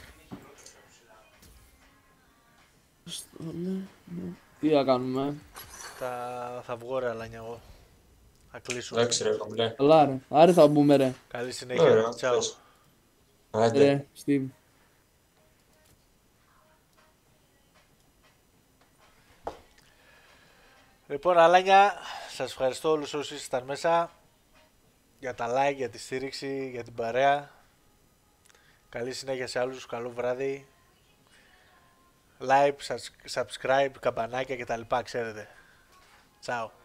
Στόλε. Τι θα κάνουμε. Θα βγω ρε αλάνια εγώ. Θα κλείσω. Εντάξει ρε, κομπλέ. Καλά ρε. Άρε θα μπούμε ρε. Καλή συνέχεια. Ωραία, Τσάου. πες. Άντε. Ρε, Steve. Λοιπόν, αλάνια, σας ευχαριστώ όλους όσοι ήσασταν μέσα για τα like, για τη στήριξη, για την παρέα. Καλή συνέχεια σε άλλους, καλό βράδυ. Like, subscribe, καμπανάκια κτλ. Ξέρετε. Τσάου.